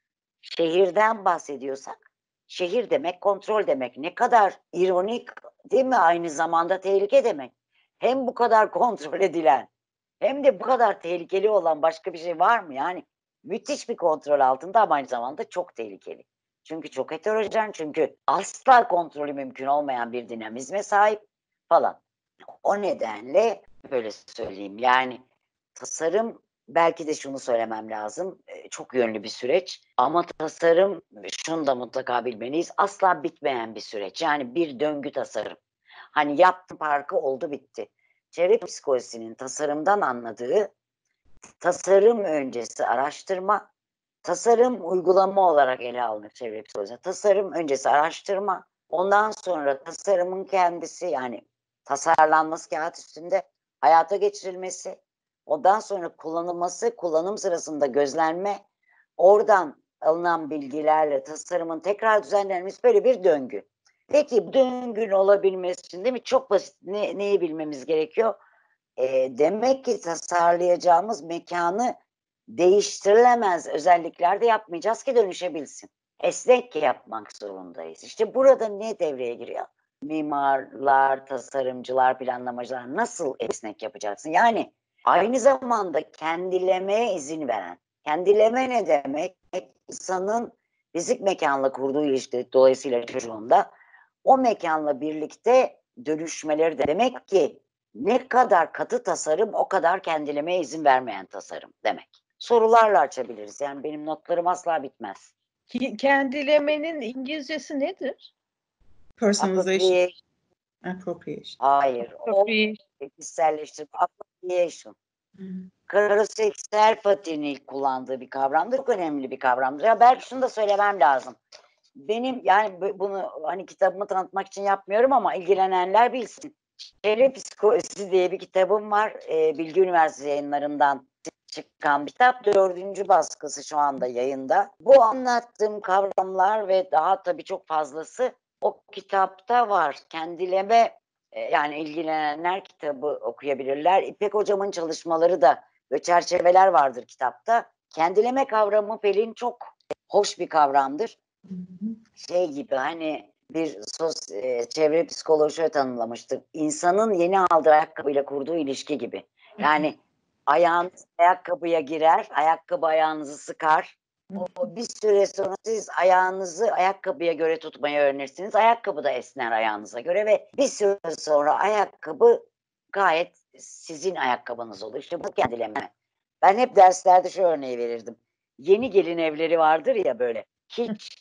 şehirden bahsediyorsak, şehir demek kontrol demek. Ne kadar ironik değil mi? Aynı zamanda tehlike demek. Hem bu kadar kontrol edilen hem de bu kadar tehlikeli olan başka bir şey var mı? Yani müthiş bir kontrol altında ama aynı zamanda çok tehlikeli. Çünkü çok heterojen, çünkü asla kontrolü mümkün olmayan bir dinamizme sahip falan. O nedenle böyle söyleyeyim yani tasarım belki de şunu söylemem lazım. e, Çok yönlü bir süreç ama tasarım şunu da mutlaka bilmeliyiz. Asla bitmeyen bir süreç. Yani bir döngü tasarım. Hani yaptım parkı oldu bitti. Çevre psikolojisinin tasarımdan anladığı tasarım öncesi araştırma, tasarım uygulama olarak ele alınır çevre psikolojisi. Tasarım öncesi araştırma, ondan sonra tasarımın kendisi yani tasarlanması kağıt üstünde hayata geçirilmesi, ondan sonra kullanılması, kullanım sırasında gözlenme, oradan alınan bilgilerle tasarımın tekrar düzenlenmesi böyle bir döngü. Peki bu döngünün olabilmesi için değil mi? Çok basit ne, neyi bilmemiz gerekiyor? E, demek ki tasarlayacağımız mekanı değiştirilemez özelliklerde yapmayacağız ki dönüşebilsin. Esnek yapmak zorundayız. İşte burada ne devreye giriyor? Mimarlar, tasarımcılar, planlamacılar nasıl esnek yapacaksın? Yani aynı zamanda kendilemeye izin veren. Kendileme ne demek? İnsanın fizik mekanla kurduğu ilişki dolayısıyla çocuğunda o mekanla birlikte dönüşmeleri de demek ki ne kadar katı tasarım o kadar kendilemeye izin vermeyen tasarım demek. Sorularla açabiliriz. Yani benim notlarım asla bitmez. Kendilemenin İngilizcesi nedir? Personalization. Appropriation. Appropriation. Hayır. O kişiselleştirme. Appropriation. Hmm. Karoseksüel Fatih'in ilk kullandığı bir kavramdır. Çok önemli bir kavramdır. Ya belki şunu da söylemem lazım. Benim yani bunu hani kitabımı tanıtmak için yapmıyorum ama ilgilenenler bilsin. Çevre Psikolojisi diye bir kitabım var. E, Bilgi Üniversitesi yayınlarından çıkan bir kitap. Dördüncü baskısı şu anda yayında. Bu anlattığım kavramlar ve daha tabii çok fazlası O kitapta var. Kendileme e, yani ilgilenenler kitabı okuyabilirler. İpek Hocam'ın çalışmaları da ve çerçeveler vardır kitapta. Kendileme kavramı Pelin çok hoş bir kavramdır. Şey gibi hani bir sos, e, çevre psikoloğu şöyle tanımlamıştır. İnsanın yeni aldığı ayakkabıyla kurduğu ilişki gibi. Yani ayağınız ayakkabıya girer, ayakkabı ayağınızı sıkar. O bir süre sonra siz ayağınızı ayakkabıya göre tutmayı öğrenirsiniz. Ayakkabı da esner ayağınıza göre ve bir süre sonra ayakkabı gayet sizin ayakkabınız olur. İşte bu kendileme. Ben hep derslerde şu örneği verirdim. Yeni gelin evleri vardır ya böyle. Hiç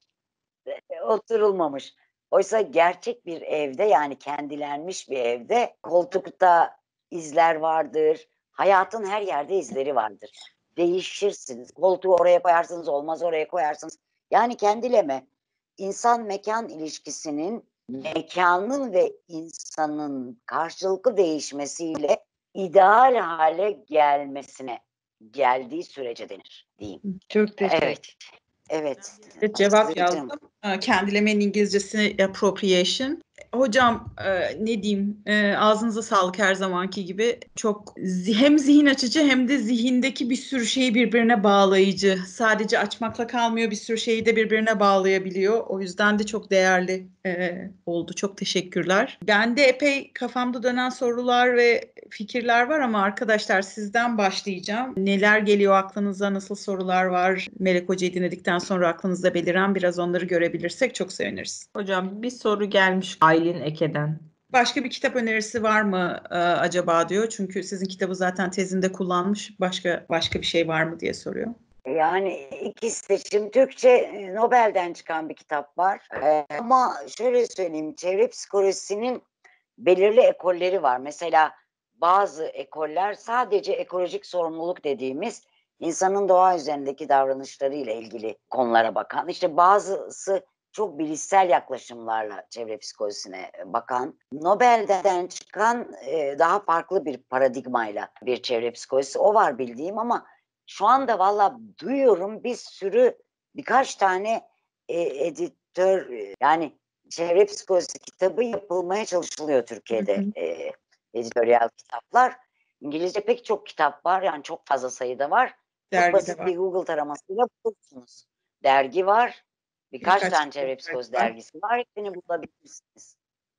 oturulmamış. Oysa gerçek bir evde yani kendilenmiş bir evde koltukta izler vardır. Hayatın her yerde izleri vardır. Değişirsiniz. Koltuğu oraya koyarsınız olmaz oraya koyarsınız. Yani kendileme insan mekan ilişkisinin mekanın ve insanın karşılıklı değişmesiyle ideal hale gelmesine geldiği sürece denir diyeyim. Çok teşekkür Evet. Evet. Evet, cevap Sizin- yazdım. Ee, Kendilemenin İngilizcesi appropriation. Hocam e, ne diyeyim e, ağzınıza sağlık her zamanki gibi. Çok zi- hem zihin açıcı hem de zihindeki bir sürü şeyi birbirine bağlayıcı. Sadece açmakla kalmıyor, bir sürü şeyi de birbirine bağlayabiliyor. O yüzden de çok değerli e, oldu. Çok teşekkürler. Bende epey kafamda dönen sorular ve fikirler var ama arkadaşlar sizden başlayacağım. Neler geliyor aklınıza, nasıl sorular var? Melek Hoca'yı dinledikten sonra aklınızda beliren biraz onları görebilirsek çok seviniriz. Hocam bir soru gelmiş Aylin Eke'den. Başka bir kitap önerisi var mı e, acaba diyor. Çünkü sizin kitabı zaten tezinde kullanmış. Başka başka bir şey var mı diye soruyor. Yani ikisi de şimdi Türkçe e, Nobel'den çıkan bir kitap var. Ee, ama şöyle söyleyeyim, çevre psikolojisinin belirli ekolleri var. Mesela bazı ekoller sadece ekolojik sorumluluk dediğimiz insanın doğa üzerindeki davranışlarıyla ilgili konulara bakan. İşte bazısı çok bilişsel yaklaşımlarla çevre psikolojisine bakan. Nobel'den çıkan e, daha farklı bir paradigmayla bir çevre psikolojisi. O var bildiğim ama şu anda valla duyuyorum bir sürü birkaç tane e, editör e, yani çevre psikolojisi kitabı yapılmaya çalışılıyor Türkiye'de. Hı hı. E, editoryal kitaplar. İngilizce pek çok kitap var yani çok fazla sayıda var. Dergi Çok de basit var. bir Google taramasıyla bulursunuz. Dergi var. Birkaç, Birkaç tane çevre dergi psikolojisi var. dergisi var. Hepsini bulabilirsiniz.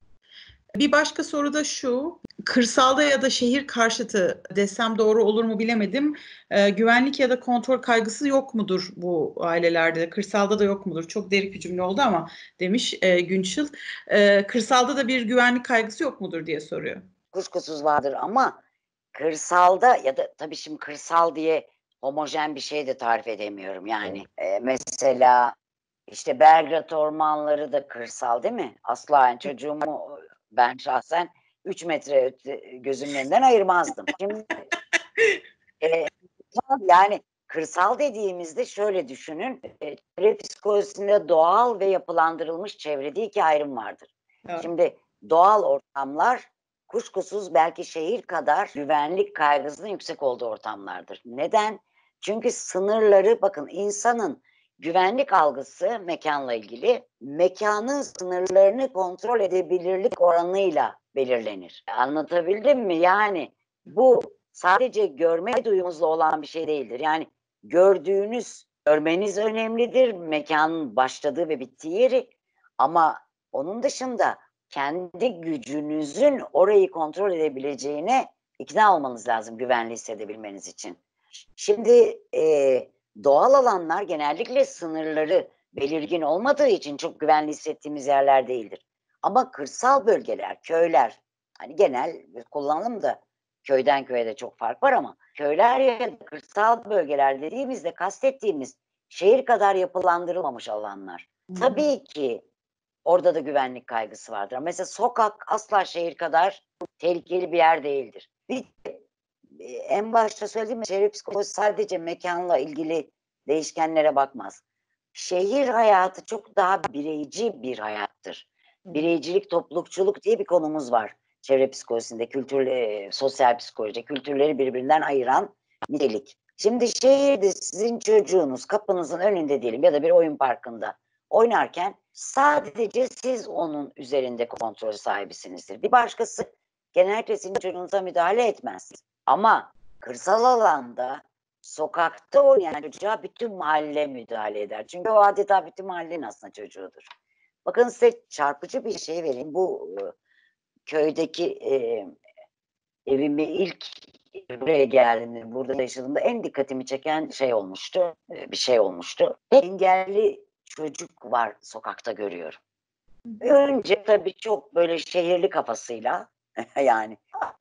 Bir başka soru da şu. Kırsalda ya da şehir karşıtı desem doğru olur mu bilemedim. Ee, güvenlik ya da kontrol kaygısı yok mudur bu ailelerde? Kırsalda da yok mudur? Çok derin bir cümle oldu ama demiş e, Günçıl. Ee, kırsalda da bir güvenlik kaygısı yok mudur diye soruyor. Kuşkusuz vardır ama kırsalda ya da tabii şimdi kırsal diye homojen bir şey de tarif edemiyorum. Yani e, mesela işte Belgrad ormanları da kırsal değil mi? Asla yani çocuğumu ben şahsen üç metre öte, gözümün önünden ayırmazdım. Şimdi e, yani kırsal dediğimizde şöyle düşünün. E, çevre psikolojisinde doğal ve yapılandırılmış çevre diye iki ayrım vardır. Evet. Şimdi doğal ortamlar kuşkusuz belki şehir kadar güvenlik kaygısının yüksek olduğu ortamlardır. Neden? Çünkü sınırları bakın insanın güvenlik algısı mekanla ilgili mekanın sınırlarını kontrol edebilirlik oranıyla belirlenir. Anlatabildim mi? Yani bu sadece görme duyumuzla olan bir şey değildir. Yani gördüğünüz, görmeniz önemlidir. Mekanın başladığı ve bittiği yeri ama onun dışında kendi gücünüzün orayı kontrol edebileceğine ikna olmanız lazım güvenli hissedebilmeniz için. Şimdi e, doğal alanlar genellikle sınırları belirgin olmadığı için çok güvenli hissettiğimiz yerler değildir. Ama kırsal bölgeler, köyler, hani genel kullanalım da köyden köye de çok fark var ama köyler ya da kırsal bölgeler dediğimizde kastettiğimiz şehir kadar yapılandırılmamış alanlar. Hı hı. Tabii ki orada da güvenlik kaygısı vardır. Mesela sokak asla şehir kadar tehlikeli bir yer değildir. Bir, en başta söylediğim gibi çevre psikolojisi sadece mekanla ilgili değişkenlere bakmaz. Şehir hayatı çok daha bireyci bir hayattır. Bireycilik, toplulukçuluk diye bir konumuz var. Çevre psikolojisinde, kültür, e, sosyal psikoloji, kültürleri birbirinden ayıran nitelik. Şimdi şehirde sizin çocuğunuz kapınızın önünde diyelim ya da bir oyun parkında oynarken Sadece siz onun üzerinde kontrol sahibisinizdir. Bir başkası genellikle sizin çocuğunuza müdahale etmez. Ama kırsal alanda, sokakta oynayan çocuğa bütün mahalle müdahale eder. Çünkü o adeta bütün mahallenin aslında çocuğudur. Bakın size çarpıcı bir şey vereyim. Bu e, köydeki e, evime ilk buraya geldiğimde, burada yaşadığımda en dikkatimi çeken şey olmuştu. e, Bir şey olmuştu. Engelli çocuk var sokakta görüyorum. Önce tabii çok böyle şehirli kafasıyla yani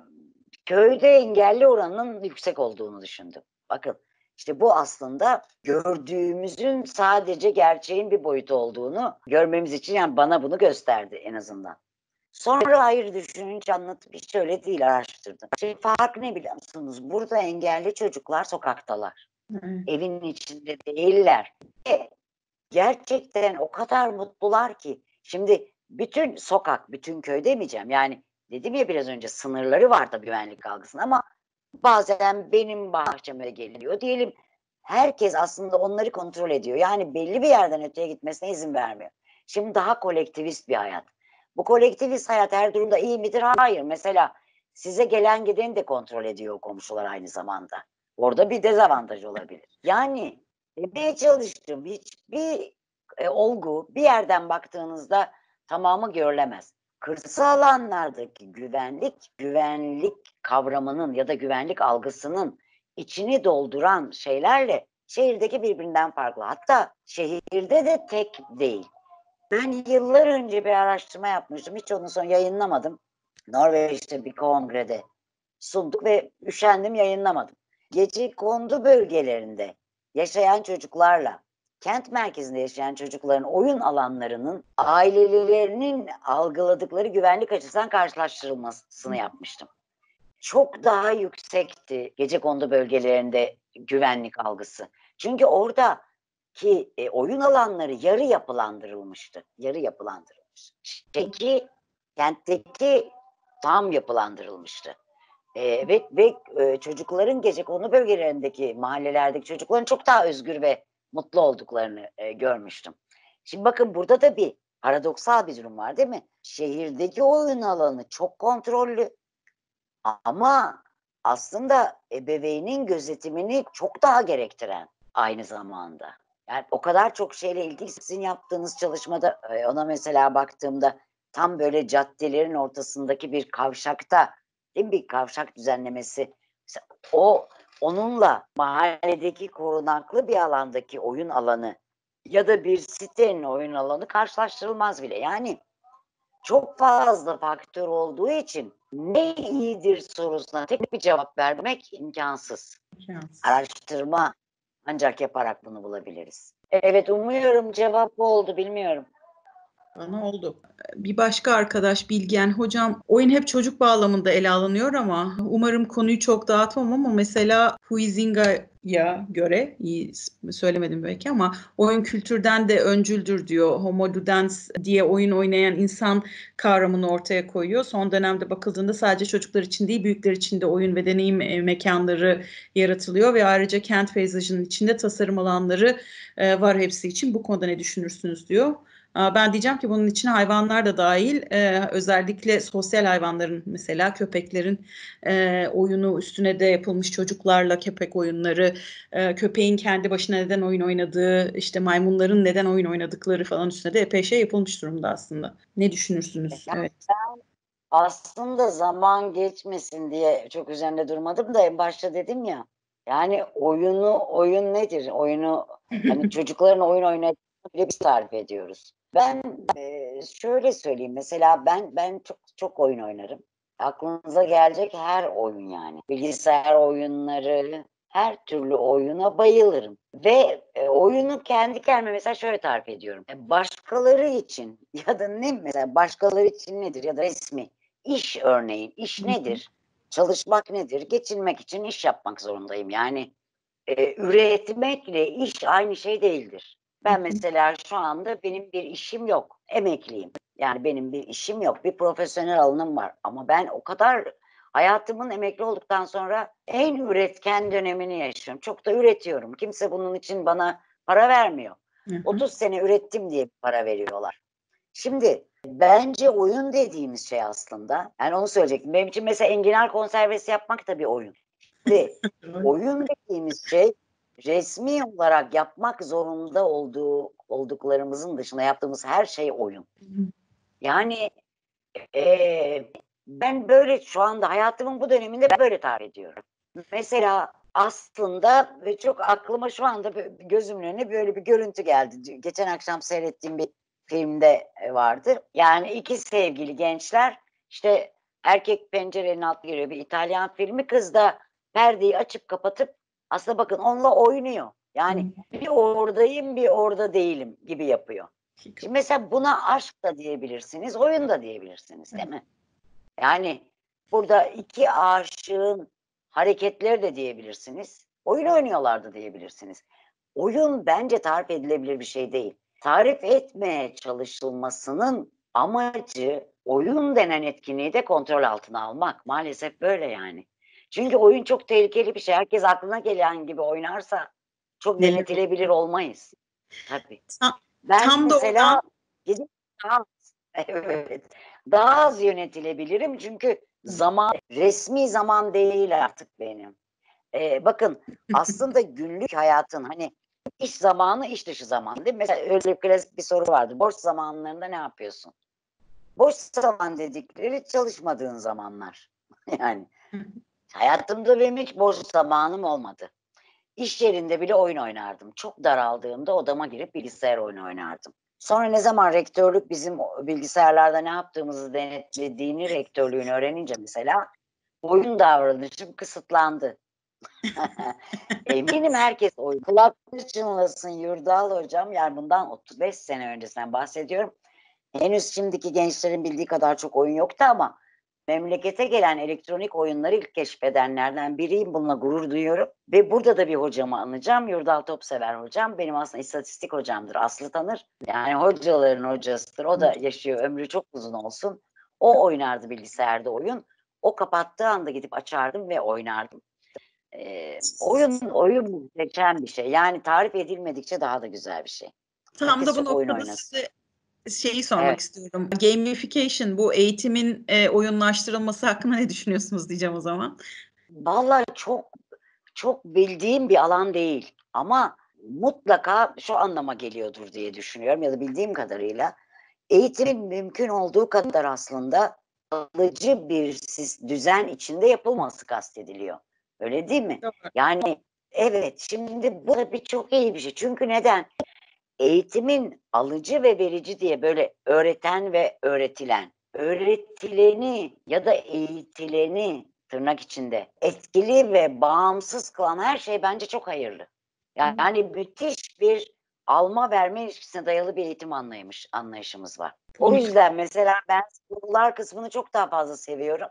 köyde engelli oranının yüksek olduğunu düşündüm. Bakın işte bu aslında gördüğümüzün sadece gerçeğin bir boyutu olduğunu görmemiz için yani bana bunu gösterdi en azından. Sonra hayır düşününce anlatıp hiç öyle değil araştırdım. Şimdi fark ne biliyor musunuz? Burada engelli çocuklar sokaktalar. Evet. Evin içinde değiller. Ve gerçekten o kadar mutlular ki. Şimdi bütün sokak, bütün köy demeyeceğim. Yani dedim ya biraz önce sınırları var tabii güvenlik algısının ama bazen benim bahçeme geliyor. Diyelim herkes aslında onları kontrol ediyor. Yani belli bir yerden öteye gitmesine izin vermiyor. Şimdi daha kolektivist bir hayat. Bu kolektivist hayat her durumda iyi midir? Hayır. Mesela size gelen gideni de kontrol ediyor komşular aynı zamanda. Orada bir dezavantaj olabilir. Yani demeye çalıştım. Hiçbir e, olgu bir yerden baktığınızda tamamı görülemez. Kırsal alanlardaki güvenlik, güvenlik kavramının ya da güvenlik algısının içini dolduran şeylerle şehirdeki birbirinden farklı. Hatta şehirde de tek değil. Ben yıllar önce bir araştırma yapmıştım. Hiç onu sonra yayınlamadım. Norveç'te bir kongrede sunduk ve üşendim yayınlamadım. Gecekondu bölgelerinde yaşayan çocuklarla kent merkezinde yaşayan çocukların oyun alanlarının ailelerinin algıladıkları güvenlik açısından karşılaştırılmasını yapmıştım. Çok daha yüksekti gecekondu bölgelerinde güvenlik algısı. Çünkü oradaki e, oyun alanları yarı yapılandırılmıştı. Yarı yapılandırılmış. Şeki kentteki tam yapılandırılmıştı. E, ve ve e, çocukların gecekondu bölgelerindeki mahallelerdeki çocukların çok daha özgür ve mutlu olduklarını e, görmüştüm. Şimdi bakın burada da bir paradoksal bir durum var değil mi? Şehirdeki oyun alanı çok kontrollü ama aslında ebeveynin gözetimini çok daha gerektiren aynı zamanda. Yani o kadar çok şeyle ilgili sizin yaptığınız çalışmada e, ona mesela baktığımda tam böyle caddelerin ortasındaki bir kavşakta değil mi? Bir kavşak düzenlemesi. Mesela o onunla mahalledeki korunaklı bir alandaki oyun alanı ya da bir sitenin oyun alanı karşılaştırılmaz bile. Yani çok fazla faktör olduğu için ne iyidir sorusuna tek bir cevap vermek imkansız. İmkansız. Araştırma ancak yaparak bunu bulabiliriz. Evet umuyorum cevap bu oldu bilmiyorum. Bana oldu. Bir başka arkadaş Bilgen, hocam oyun hep çocuk bağlamında ele alınıyor ama umarım konuyu çok dağıtmam ama mesela Huizinga'ya göre, iyi söylemedim belki ama oyun kültürden de öncüldür diyor. Homo ludens diye oyun oynayan insan kavramını ortaya koyuyor. Son dönemde bakıldığında sadece çocuklar için değil büyükler için de oyun ve deneyim e, mekanları yaratılıyor ve ayrıca kent peyzajının içinde tasarım alanları e, var hepsi için. Bu konuda ne düşünürsünüz diyor. Ben diyeceğim ki bunun içine hayvanlar da dahil. Ee, özellikle sosyal hayvanların mesela köpeklerin e, oyunu üstüne de yapılmış çocuklarla köpek oyunları, e, köpeğin kendi başına neden oyun oynadığı, işte maymunların neden oyun oynadıkları falan üstüne de epey şey yapılmış durumda aslında. Ne düşünürsünüz? Yani Evet. ben aslında zaman geçmesin diye çok üzerinde durmadım da en başta dedim ya. Yani oyunu oyun nedir? Oyunu hani çocukların oyun oynadığını bile biz tarif ediyoruz. Ben e, şöyle söyleyeyim mesela ben ben çok çok oyun oynarım. Aklınıza gelecek her oyun yani. Bilgisayar oyunları, her türlü oyuna bayılırım. Ve e, oyunu kendi kendime mesela şöyle tarif ediyorum. E, başkaları için ya da ne mesela başkaları için nedir ya da resmi iş örneğin iş nedir? Çalışmak nedir? Geçinmek için iş yapmak zorundayım. Yani e, üretmekle iş aynı şey değildir. Ben mesela şu anda benim bir işim yok. Emekliyim. Yani benim bir işim yok. Bir profesyonel alanım var. Ama ben o kadar hayatımın emekli olduktan sonra en üretken dönemini yaşıyorum. Çok da üretiyorum. Kimse bunun için bana para vermiyor. Hı hı. otuz sene ürettim diye para veriyorlar. Şimdi bence oyun dediğimiz şey aslında, yani onu söyleyecektim. Benim için mesela enginar konservesi yapmak da bir oyun. Şimdi oyun dediğimiz şey resmi olarak yapmak zorunda olduğu olduklarımızın dışında yaptığımız her şey oyun. Yani e, ben böyle şu anda hayatımın bu döneminde böyle tarif ediyorum. Mesela aslında ve çok aklıma şu anda gözümün önüne böyle bir görüntü geldi. Geçen akşam seyrettiğim bir filmde vardı. Yani iki sevgili gençler, işte erkek pencerenin altına giriyor, bir İtalyan filmi, kız da perdeyi açıp kapatıp aslında bakın onunla oynuyor. Yani bir oradayım bir orada değilim gibi yapıyor. Şimdi mesela buna aşk da diyebilirsiniz, oyun da diyebilirsiniz, değil mi? Yani burada iki aşığın hareketleri de diyebilirsiniz. Oyun oynuyorlardı diyebilirsiniz. Oyun bence tarif edilebilir bir şey değil. Tarif etmeye çalışılmasının amacı oyun denen etkinliği de kontrol altına almak. Maalesef böyle yani. Çünkü oyun çok tehlikeli bir şey. Herkes aklına gelen gibi oynarsa çok Neler yönetilebilir olmayız. Tabii. Ta- Ben Tam da mesela oradan gidip daha, evet, daha az yönetilebilirim çünkü zaman resmi zaman değil artık benim. Ee, bakın aslında günlük hayatın hani iş zamanı iş dışı zaman değil mi? Mesela öyle klasik bir soru vardı. Boş zamanlarında ne yapıyorsun? Boş zaman dedikleri çalışmadığın zamanlar. Yani hayatımda benim hiç boş zamanım olmadı. İş yerinde bile oyun oynardım. Çok daraldığımda odama girip bilgisayar oyunu oynardım. Sonra ne zaman rektörlük bizim bilgisayarlarda ne yaptığımızı denetlediğini, rektörlüğünü öğrenince mesela oyun davranışım kısıtlandı. Eminim herkes oyun. Kulakları çınlasın Yurdal hocam. Yani bundan otuz beş sene öncesinden bahsediyorum. Henüz şimdiki gençlerin bildiği kadar çok oyun yoktu ama memlekete gelen elektronik oyunları ilk keşfedenlerden biriyim. Bununla gurur duyuyorum. Ve burada da bir hocamı anacağım. Yurdal Topsever hocam. Benim aslında istatistik hocamdır. Aslı tanır. Yani hocaların hocasıdır. O da yaşıyor. Ömrü çok uzun olsun. O oynardı bilgisayarda oyun. O kapattığı anda gidip açardım ve oynardım. Ee, oyun oyun muhteşem bir şey. Yani tarif edilmedikçe daha da güzel bir şey. tam da Herkes bu çok oyun noktada oynasın. size şeyi sormak Evet. istiyorum. Gamification, bu eğitimin e, oyunlaştırılması hakkında ne düşünüyorsunuz diyeceğim o zaman. Vallahi çok çok bildiğim bir alan değil ama mutlaka şu anlama geliyordur diye düşünüyorum ya da bildiğim kadarıyla eğitimin mümkün olduğu kadar aslında kalıcı bir düzen içinde yapılması kastediliyor. Öyle değil mi? Doğru. Yani evet, şimdi bu da bir çok iyi bir şey. Çünkü neden? Eğitimin alıcı ve verici diye böyle öğreten ve öğretilen, öğretileni ya da eğitileni tırnak içinde etkili ve bağımsız kılan her şey bence çok hayırlı. Yani müthiş bir alma verme ilişkisine dayalı bir eğitim anlayış, anlayışımız var. O yüzden mesela ben sorular kısmını çok daha fazla seviyorum.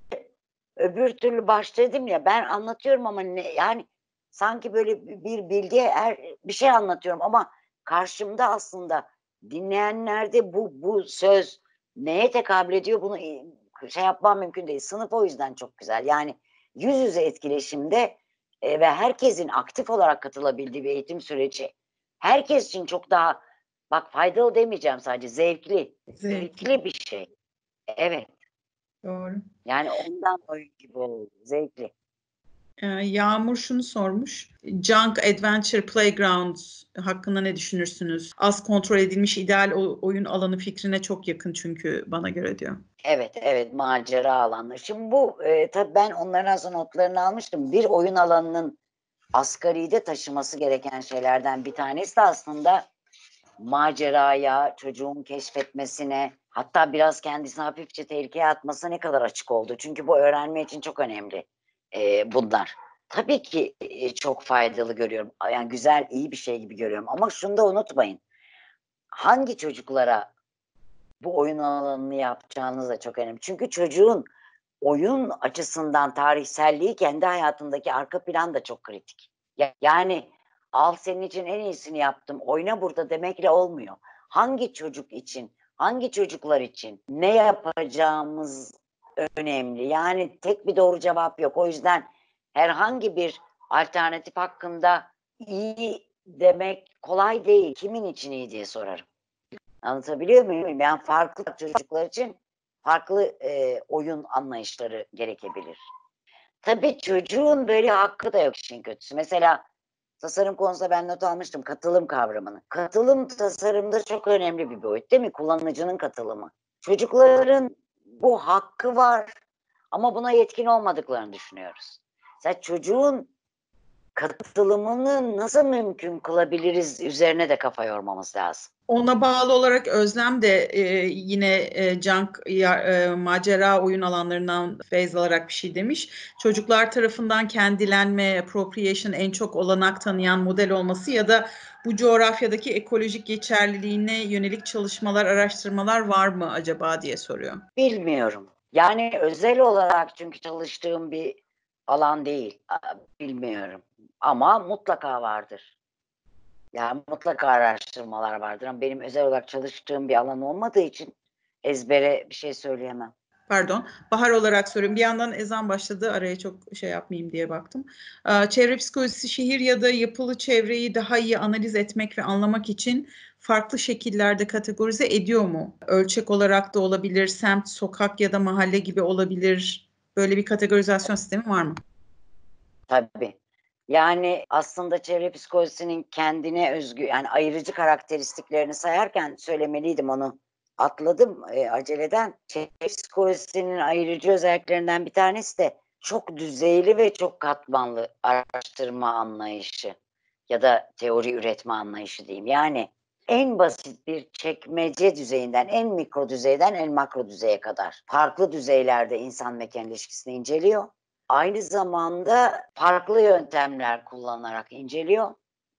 Öbür türlü başta dedim ya, ben anlatıyorum ama ne, yani sanki böyle bir bilgi er, bir şey anlatıyorum ama karşımda aslında dinleyenlerde bu bu söz neye tekabül ediyor bunu şey yapmam mümkün değil. Sınıf o yüzden çok güzel. Yani yüz yüze etkileşimde e, ve herkesin aktif olarak katılabildiği bir eğitim süreci herkes için çok daha, bak faydalı demeyeceğim, sadece zevkli. Zevkli. Zevkli bir şey. Evet. Doğru. Yani ondan oyun gibi oldu. Zevkli. Ee, Yağmur şunu sormuş. Junk Adventure Playgrounds hakkında ne düşünürsünüz? Az kontrol edilmiş ideal oyun alanı fikrine çok yakın çünkü bana göre diyor. Evet, evet, macera alanları. Şimdi bu e, tabii ben onların aslında notlarını almıştım. Bir oyun alanının asgaride taşıması gereken şeylerden bir tanesi de aslında maceraya, çocuğun keşfetmesine, hatta biraz kendisini hafifçe tehlikeye atmasına ne kadar açık oldu. Çünkü bu öğrenme için çok önemli e, bunlar. Tabii ki e, çok faydalı görüyorum. Yani güzel, iyi bir şey gibi görüyorum. Ama şunu da unutmayın. Hangi çocuklara bu oyun alanını yapacağınız da çok önemli. Çünkü çocuğun oyun açısından tarihselliği kendi hayatındaki arka plan da çok kritik. Yani al senin için en iyisini yaptım, oyna burada demekle olmuyor. Hangi çocuk için, hangi çocuklar için ne yapacağımız önemli. Yani tek bir doğru cevap yok. O yüzden herhangi bir alternatif hakkında iyi demek kolay değil. Kimin için iyi diye sorarım. Anlatabiliyor muyum? Yani farklı çocuklar için farklı e, oyun anlayışları gerekebilir. Tabii çocuğun böyle hakkı da yok işin kötüsü. Mesela tasarım konusunda ben not almıştım katılım kavramını. Katılım tasarımda çok önemli bir boyut değil mi? Kullanıcının katılımı. Çocukların bu hakkı var ama buna yetkin olmadıklarını düşünüyoruz. Mesela çocuğun katılımını nasıl mümkün kılabiliriz üzerine de kafa yormamız lazım. Ona bağlı olarak Özlem de e, yine e, junk ya, e, macera oyun alanlarından feyz alarak bir şey demiş. Çocuklar tarafından kendilenme, appropriation en çok olanak tanıyan model olması ya da bu coğrafyadaki ekolojik geçerliliğine yönelik çalışmalar, araştırmalar var mı acaba diye soruyor. Bilmiyorum. Yani özel olarak çünkü çalıştığım bir alan değil. Bilmiyorum. Ama mutlaka vardır. Yani mutlaka araştırmalar vardır. Ama benim özel olarak çalıştığım bir alan olmadığı için ezbere bir şey söyleyemem. Pardon, Bahar olarak soruyorum. Bir yandan ezan başladı, araya çok şey yapmayayım diye baktım. Çevre psikolojisi şehir ya da yapılı çevreyi daha iyi analiz etmek ve anlamak için farklı şekillerde kategorize ediyor mu? Ölçek olarak da olabilir, semt, sokak ya da mahalle gibi olabilir. Böyle bir kategorizasyon sistemi var mı? Tabii. Yani aslında çevre psikolojisinin kendine özgü yani ayrıcı karakteristiklerini sayarken söylemeliydim onu. Atladım e, aceleden. Çevre psikolojisinin ayrıcı özelliklerinden bir tanesi de çok düzeyli ve çok katmanlı araştırma anlayışı ya da teori üretme anlayışı diyeyim. Yani en basit bir çekmece düzeyinden, en mikro düzeyden en makro düzeye kadar farklı düzeylerde insan mekan ilişkisini inceliyor. Aynı zamanda farklı yöntemler kullanarak inceliyor.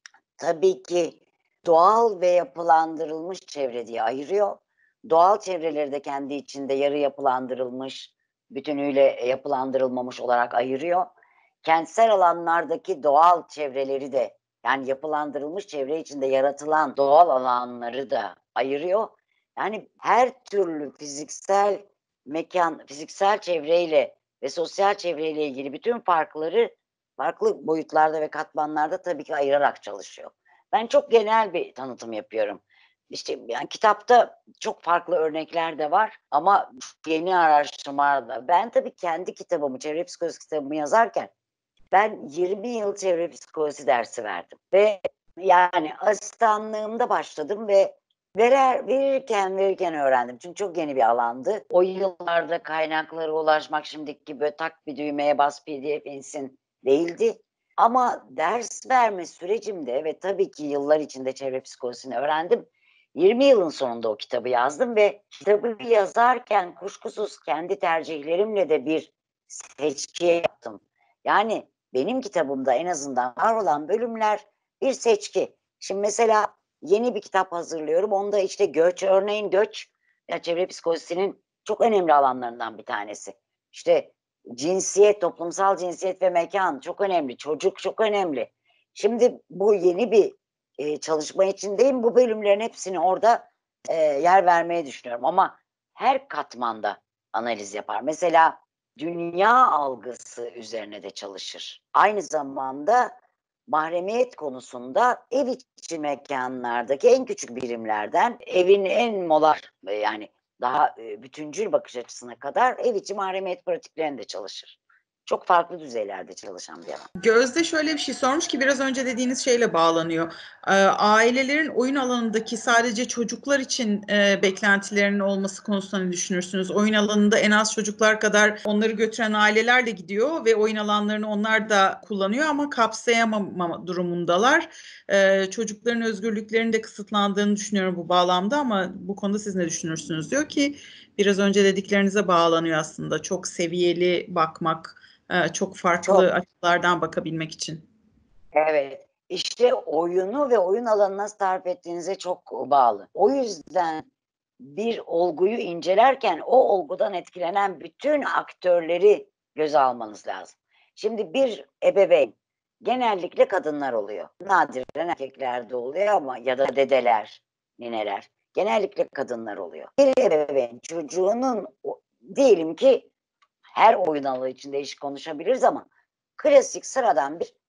Tabii ki doğal ve yapılandırılmış çevre diye ayırıyor. Doğal çevreleri de kendi içinde yarı yapılandırılmış, bütünüyle yapılandırılmamış olarak ayırıyor. Kentsel alanlardaki doğal çevreleri de yani yapılandırılmış çevre içinde yaratılan doğal alanları da ayırıyor. Yani her türlü fiziksel mekan, fiziksel çevreyle ve sosyal çevreyle ilgili bütün farkları farklı boyutlarda ve katmanlarda tabii ki ayırarak çalışıyor. Ben çok genel bir tanıtım yapıyorum. İşte yani kitapta çok farklı örnekler de var ama yeni araştırmalarda ben tabii kendi kitabımı, çevre psikolojisi kitabımı yazarken ben yirmi yıl çevre psikolojisi dersi verdim ve yani asistanlığımda başladım ve verer, verirken verirken öğrendim. Çünkü çok yeni bir alandı. O yıllarda kaynaklara ulaşmak şimdiki gibi böyle tak bir düğmeye bas P D F insin değildi. Ama ders verme sürecimde ve tabii ki yıllar içinde çevre psikolojisini öğrendim. yirmi yılın sonunda o kitabı yazdım ve kitabı yazarken kuşkusuz kendi tercihlerimle de bir seçkiye yaptım. Yani benim kitabımda en azından var olan bölümler bir seçki. Şimdi mesela yeni bir kitap hazırlıyorum. Onda işte göç, örneğin göç, ya çevre psikolojisinin çok önemli alanlarından bir tanesi. İşte cinsiyet, toplumsal cinsiyet ve mekan çok önemli. Çocuk çok önemli. Şimdi bu yeni bir e, çalışma içindeyim. Bu bölümlerin hepsini orada e, yer vermeye düşünüyorum. Ama her katmanda analiz yapar. Mesela dünya algısı üzerine de çalışır. Aynı zamanda mahremiyet konusunda ev içi mekanlardaki en küçük birimlerden evin en molar yani daha bütüncül bakış açısına kadar ev içi mahremiyet pratiklerinde çalışır. Çok farklı düzeylerde çalışan bir alan. Gözde şöyle bir şey sormuş ki biraz önce dediğiniz şeyle bağlanıyor. Ee, ailelerin oyun alanındaki sadece çocuklar için e, beklentilerinin olması konusunda ne düşünürsünüz? Oyun alanında en az çocuklar kadar onları götüren aileler de gidiyor ve oyun alanlarını onlar da kullanıyor ama kapsayamama durumundalar. Ee, çocukların özgürlüklerinin de kısıtlandığını düşünüyorum bu bağlamda ama bu konuda siz ne düşünürsünüz? Diyor ki biraz önce dediklerinize bağlanıyor aslında. Çok seviyeli bakmak, çok farklı Çok. açılardan bakabilmek için. Evet. İşte oyunu ve oyun alanını nasıl tarif ettiğinize çok bağlı. O yüzden bir olguyu incelerken o olgudan etkilenen bütün aktörleri göze almanız lazım. Şimdi bir ebeveyn genellikle kadınlar oluyor. Nadiren erkekler de oluyor ama ya da dedeler, nineler. Genellikle kadınlar oluyor. Bir ebeveyn çocuğunun diyelim ki her oyun alanı için değişik konuşabiliriz ama klasik sıradan bir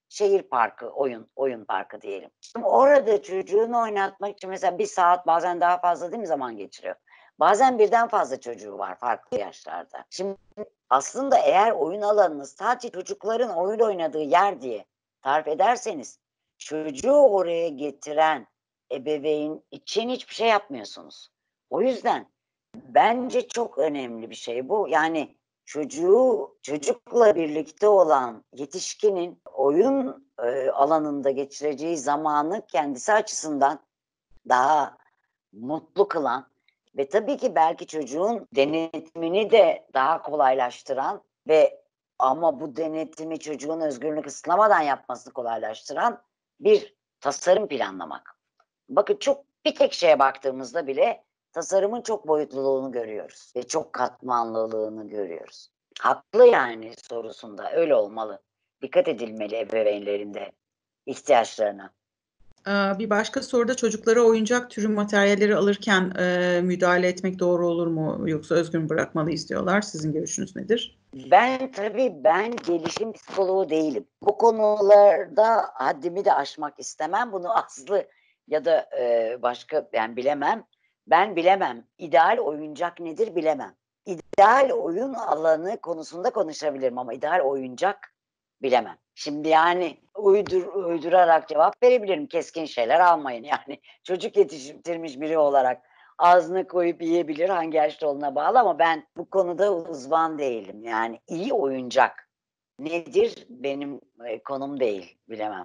şehir parkı, oyun oyun parkı diyelim. Şimdi orada çocuğunu oynatmak için mesela bir saat, bazen daha fazla değil mi zaman geçiriyor. Bazen birden fazla çocuğu var farklı yaşlarda. Şimdi aslında eğer oyun alanınız sadece çocukların oyun oynadığı yer diye tarif ederseniz, çocuğu oraya getiren ebeveyn için hiçbir şey yapmıyorsunuz. O yüzden bence çok önemli bir şey bu. Yani çocuğu çocukla birlikte olan yetişkinin oyun e, alanında geçireceği zamanı kendisi açısından daha mutlu kılan ve tabii ki belki çocuğun denetimini de daha kolaylaştıran ve ama bu denetimi çocuğun özgürlüğünü kısıtlamadan yapmasını kolaylaştıran bir tasarım planlamak. Bakın çok bir tek şeye baktığımızda bile tasarımın çok boyutluluğunu görüyoruz ve çok katmanlılığını görüyoruz. Haklı yani sorusunda öyle olmalı. Dikkat edilmeli ebeveynlerin de ihtiyaçlarına. Bir başka soruda çocuklara oyuncak türü materyalleri alırken e, müdahale etmek doğru olur mu yoksa özgün mü bırakmalıyız diyorlar. Sizin görüşünüz nedir? Ben tabii ben gelişim psikoloğu değilim. Bu konularda haddimi de aşmak istemem. Bunu Aslı ya da e, başka ben bilemem. Ben bilemem. İdeal oyuncak nedir bilemem. İdeal oyun alanı konusunda konuşabilirim ama ideal oyuncak bilemem. Şimdi yani uydur, uydurarak cevap verebilirim. Keskin şeyler almayın yani. Çocuk yetiştirmiş biri olarak ağzına koyup yiyebilir, hangi yaşta olduğuna bağlı ama ben bu konuda uzman değilim. Yani iyi oyuncak nedir benim e, konum değil, bilemem.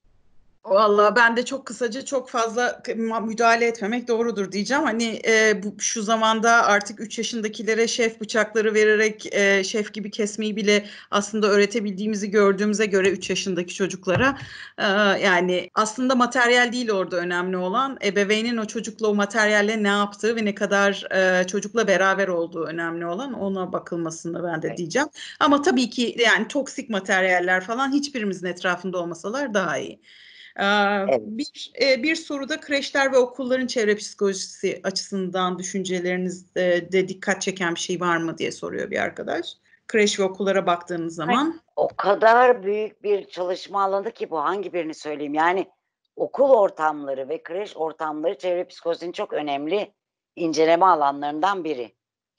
Vallahi ben de çok kısaca çok fazla müdahale etmemek doğrudur diyeceğim. Hani e, bu, şu zamanda artık üç yaşındakilere şef bıçakları vererek e, şef gibi kesmeyi bile aslında öğretebildiğimizi gördüğümüze göre üç yaşındaki çocuklara e, yani aslında materyal değil orada önemli olan, ebeveynin o çocukla o materyalle ne yaptığı ve ne kadar e, çocukla beraber olduğu önemli olan, ona bakılmasını ben de Evet. diyeceğim. Ama tabii ki yani toksik materyaller falan hiçbirimizin etrafında olmasalar daha iyi. Evet. Bir, bir soruda kreşler ve okulların çevre psikolojisi açısından düşüncelerinizde de dikkat çeken bir şey var mı diye soruyor bir arkadaş. Kreş ve okullara baktığınız zaman. O kadar büyük bir çalışma alanı ki bu, hangi birini söyleyeyim? Yani okul ortamları ve kreş ortamları çevre psikolojisinin çok önemli inceleme alanlarından biri.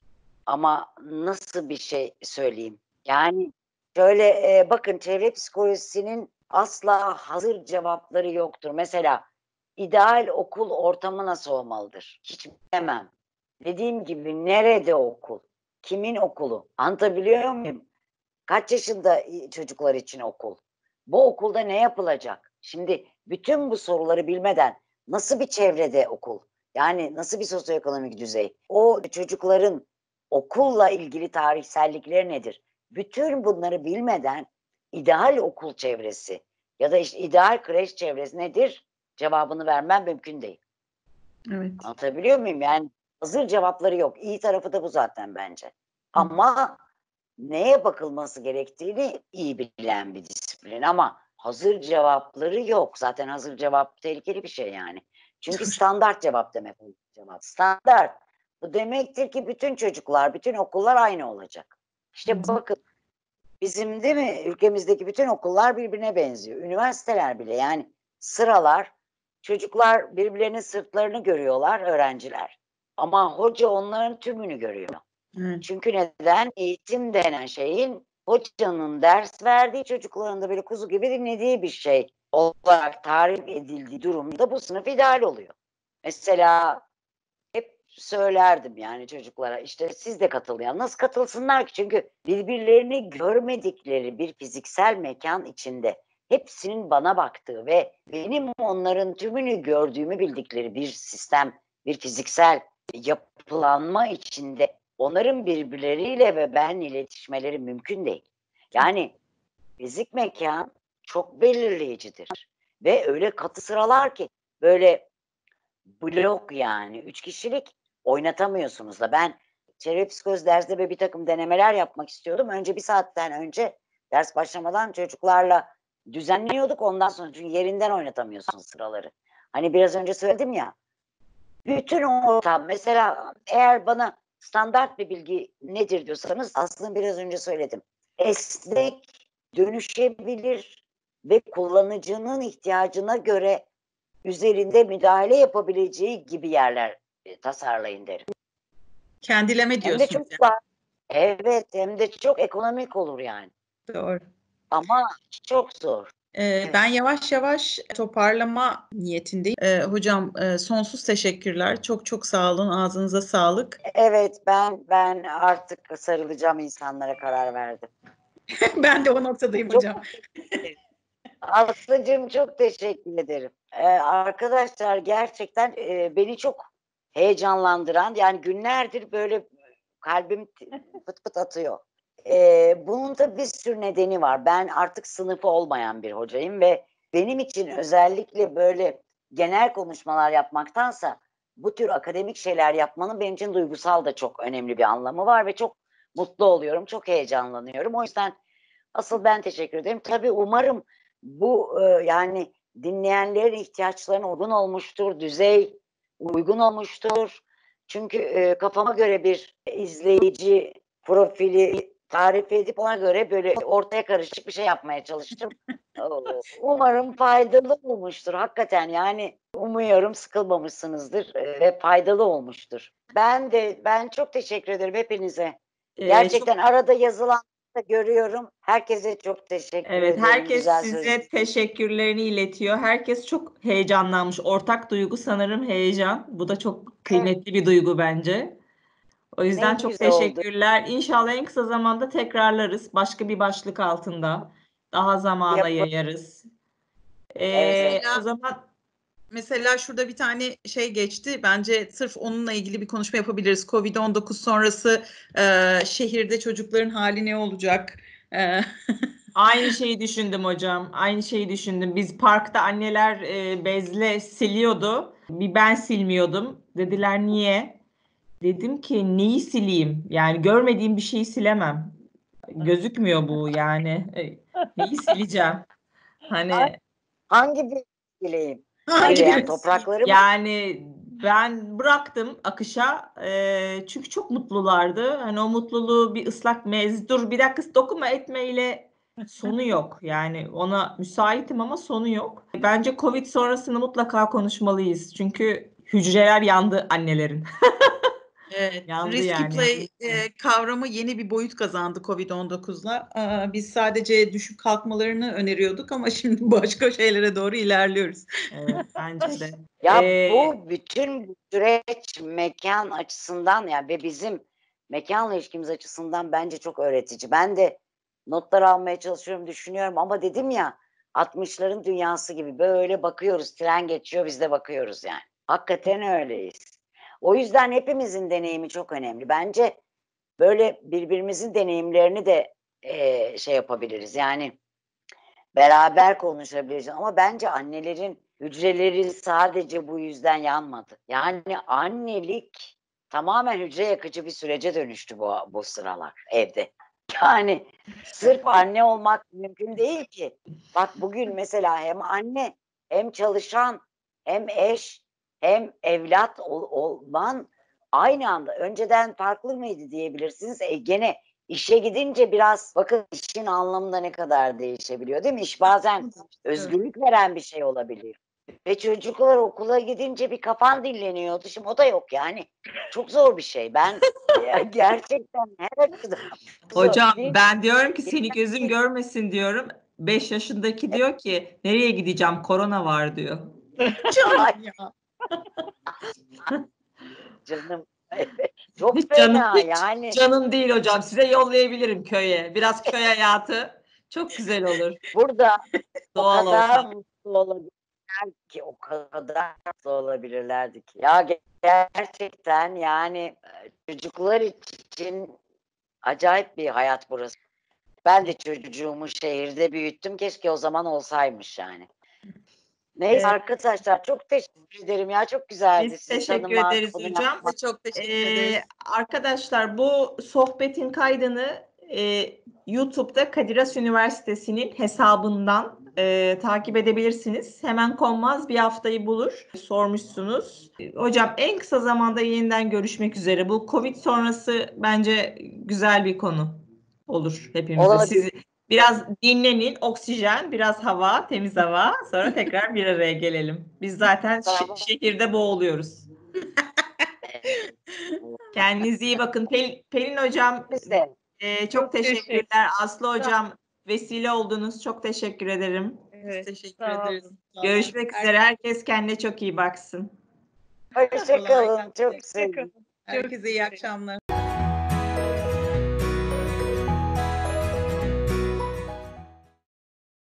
Ama nasıl bir şey söyleyeyim? Yani şöyle e, bakın, çevre psikolojisinin asla hazır cevapları yoktur. Mesela ideal okul ortamı nasıl olmalıdır? Hiç bilemem. Dediğim gibi nerede okul? Kimin okulu? Anlatabiliyor muyum? Kaç yaşında çocuklar için okul? Bu okulda ne yapılacak? Şimdi bütün bu soruları bilmeden nasıl bir çevrede okul? Yani nasıl bir sosyoekonomik düzey? O çocukların okulla ilgili tarihsellikleri nedir? Bütün bunları bilmeden ideal okul çevresi ya da işte ideal kreş çevresi nedir? Cevabını vermem mümkün değil. Evet. Anlatabiliyor muyum? Yani hazır cevapları yok. İyi tarafı da bu zaten bence. Ama neye bakılması gerektiğini iyi bilen bir disiplin, ama hazır cevapları yok. Zaten hazır cevap tehlikeli bir şey yani. Çünkü standart cevap demek. Cevap standart. Bu demektir ki bütün çocuklar, bütün okullar aynı olacak. İşte bakın, bizim değil mi ülkemizdeki bütün okullar birbirine benziyor. Üniversiteler bile, yani sıralar, çocuklar birbirlerinin sırtlarını görüyorlar, öğrenciler. Ama hoca onların tümünü görüyor. Evet. Çünkü neden? Eğitim denen şeyin hocanın ders verdiği, çocukların da böyle kuzu gibi dinlediği bir şey olarak tarif edildiği durumda bu sınıf ideal oluyor. Mesela hep söylerdim yani çocuklara, işte siz de katılın. Yani nasıl katılsınlar ki? Çünkü birbirlerini görmedikleri bir fiziksel mekan içinde hepsinin bana baktığı ve benim onların tümünü gördüğümü bildikleri bir sistem, bir fiziksel yapılanma içinde onların birbirleriyle ve benle iletişmeleri mümkün değil. Yani fizik mekan çok belirleyicidir. Ve öyle katı sıralar ki böyle blok, yani üç kişilik oynatamıyorsunuz da. Ben çevre psikolojisi dersinde böyle bir takım denemeler yapmak istiyordum. Önce bir saatten önce ders başlamadan çocuklarla düzenliyorduk. Ondan sonra, çünkü yerinden oynatamıyorsun sıraları. Hani biraz önce söyledim ya. Bütün ortam, mesela eğer bana standart bir bilgi nedir diyorsanız, aslında biraz önce söyledim. Esnek, dönüşebilir, ve kullanıcının ihtiyacına göre üzerinde müdahale yapabileceği gibi yerler e, tasarlayın derim. Kendileme Hem de diyorsunuz çok yani. daha, evet, hem de çok ekonomik olur yani. Doğru. Ama çok zor. Ee, ben yavaş yavaş toparlama niyetindeyim. Ee, hocam e, sonsuz teşekkürler. Çok çok sağ olun. Ağzınıza sağlık. Evet, ben ben artık sarılacağım insanlara karar verdim. Ben de o noktadayım Çok hocam. Aslıcığım, çok teşekkür ederim. Ee, arkadaşlar gerçekten e, beni çok heyecanlandıran, yani günlerdir böyle kalbim pıt pıt atıyor. Ee, bunun da bir sürü nedeni var. Ben artık sınıfı olmayan bir hocayım ve benim için özellikle böyle genel konuşmalar yapmaktansa bu tür akademik şeyler yapmanın benim için duygusal da çok önemli bir anlamı var ve çok mutlu oluyorum, çok heyecanlanıyorum. O yüzden asıl ben teşekkür ederim. Tabii umarım bu e, yani dinleyenlerin ihtiyaçlarına uygun olmuştur, düzey uygun olmuştur. Çünkü e, kafama göre bir izleyici profili tarif edip ona göre böyle ortaya karışık bir şey yapmaya çalıştım. Umarım faydalı olmuştur. Hakikaten yani umuyorum sıkılmamışsınızdır e, ve faydalı olmuştur. Ben de ben çok teşekkür ederim hepinize. Ee, Gerçekten çok- arada yazılan da görüyorum. Herkese çok teşekkür evet, ederim. herkes Güzel size söz. teşekkürlerini iletiyor. Herkes çok heyecanlanmış. Ortak duygu sanırım heyecan. Bu da çok kıymetli bir duygu bence. O Ne yüzden çok güzel oldu. teşekkürler. İnşallah en kısa zamanda tekrarlarız. Başka bir başlık altında. Daha zamana Yapın. yayarız. Ee, Evet. o zaman Mesela şurada bir tane şey geçti. Bence sırf onunla ilgili bir konuşma yapabiliriz. covid on dokuz sonrası e, şehirde çocukların hali ne olacak? E, aynı şeyi düşündüm hocam. Aynı şeyi düşündüm. Biz parkta anneler e, bezle siliyordu. Bir ben silmiyordum. Dediler niye? Dedim ki neyi sileyim? Yani görmediğim bir şeyi silemem. Gözükmüyor bu yani. E, neyi sileceğim? Hani Hangi bir dileyim? hangi Eriyen birisi? toprakları mı? yani ben bıraktım akışa. E, çünkü çok mutlulardı. Hani o mutluluğu bir ıslak mez, dur bir dakika dokunma etmeyle sonu yok. Yani ona müsaitim ama sonu yok. Bence Covid sonrasını mutlaka konuşmalıyız. Çünkü hücreler yandı annelerin. Evet, Yandı risky yani. play e, kavramı yeni bir boyut kazandı covid on dokuzla. Aa, biz sadece düşüp kalkmalarını öneriyorduk ama şimdi başka şeylere doğru ilerliyoruz. Evet, bence de. Ya Ee, bu bütün bu süreç mekan açısından yani ve bizim mekanla ilişkimiz açısından bence çok öğretici. Ben de notlar almaya çalışıyorum, düşünüyorum ama dedim ya altmışların dünyası gibi böyle bakıyoruz. Tren geçiyor, biz de bakıyoruz yani. Hakikaten öyleyiz. O yüzden hepimizin deneyimi çok önemli. Bence böyle birbirimizin deneyimlerini de eee, şey yapabiliriz. Yani beraber konuşabiliriz ama bence annelerin hücreleri sadece bu yüzden yanmadı. Yani annelik tamamen hücre yakıcı bir sürece dönüştü bu, bu sıralar evde. Yani sırf anne olmak mümkün değil ki. Bak bugün mesela hem anne hem çalışan hem eş hem evlat ol, olman aynı anda önceden farklı mıydı diyebilirsiniz. E gene İşe gidince biraz bakın işin anlamında ne kadar değişebiliyor değil mi? İş bazen özgürlük veren bir şey olabiliyor. Ve çocuklar okula gidince bir kafan dinleniyordu. Şimdi o da yok yani. Çok zor bir şey. Ben ya gerçekten her açıdan zor. hocam Bir, ben diyorum ki seni gözüm görmesin diyorum. beş yaşındaki diyor ki nereye gideceğim? Korona var diyor. Canım ya. canım evet. Çok Canım fena hiç yani. canım değil hocam. Size yollayabilirim köye. Biraz köy hayatı. Çok güzel olur. Burada o Doğal kadar ortam. mutlu olabilirler ki, o kadar mutlu olabilirlerdi ki. Ya gerçekten yani e, çocuklar için acayip bir hayat burası. Ben de çocuğumu şehirde büyüttüm. Keşke o zaman olsaymış yani. Neyse Ee, arkadaşlar çok teşekkür ederim ya. Çok güzeldi biz sizi teşekkür tanımak, ederiz bunu hocam. yapmak. Çok teşekkür Ee, ederiz. arkadaşlar bu sohbetin kaydını e, YouTube'da Kadir Has Üniversitesi'nin hesabından e, takip edebilirsiniz. Hemen konmaz bir haftayı bulur. Sormuşsunuz. E, Hocam en kısa zamanda yeniden görüşmek üzere. Bu Covid sonrası bence güzel bir konu olur hepimize. Olabilir. Siz, Biraz dinlenin, oksijen, biraz hava, temiz hava. Sonra tekrar bir araya gelelim. Biz zaten şe- Tamam. şehirde boğuluyoruz. Kendinize iyi bakın. Pel- Pelin Hocam Biz de. e, çok, Çok teşekkürler. teşekkür- Aslı Hocam vesile oldunuz. Çok teşekkür ederim. Biz teşekkür sağ olun. ederiz. Sağ olun. Görüşmek üzere. Herkes kendine çok iyi baksın. Hoşçakalın. Çok Hoşça sevdim. kalın. Çok Herkese iyi akşamlar.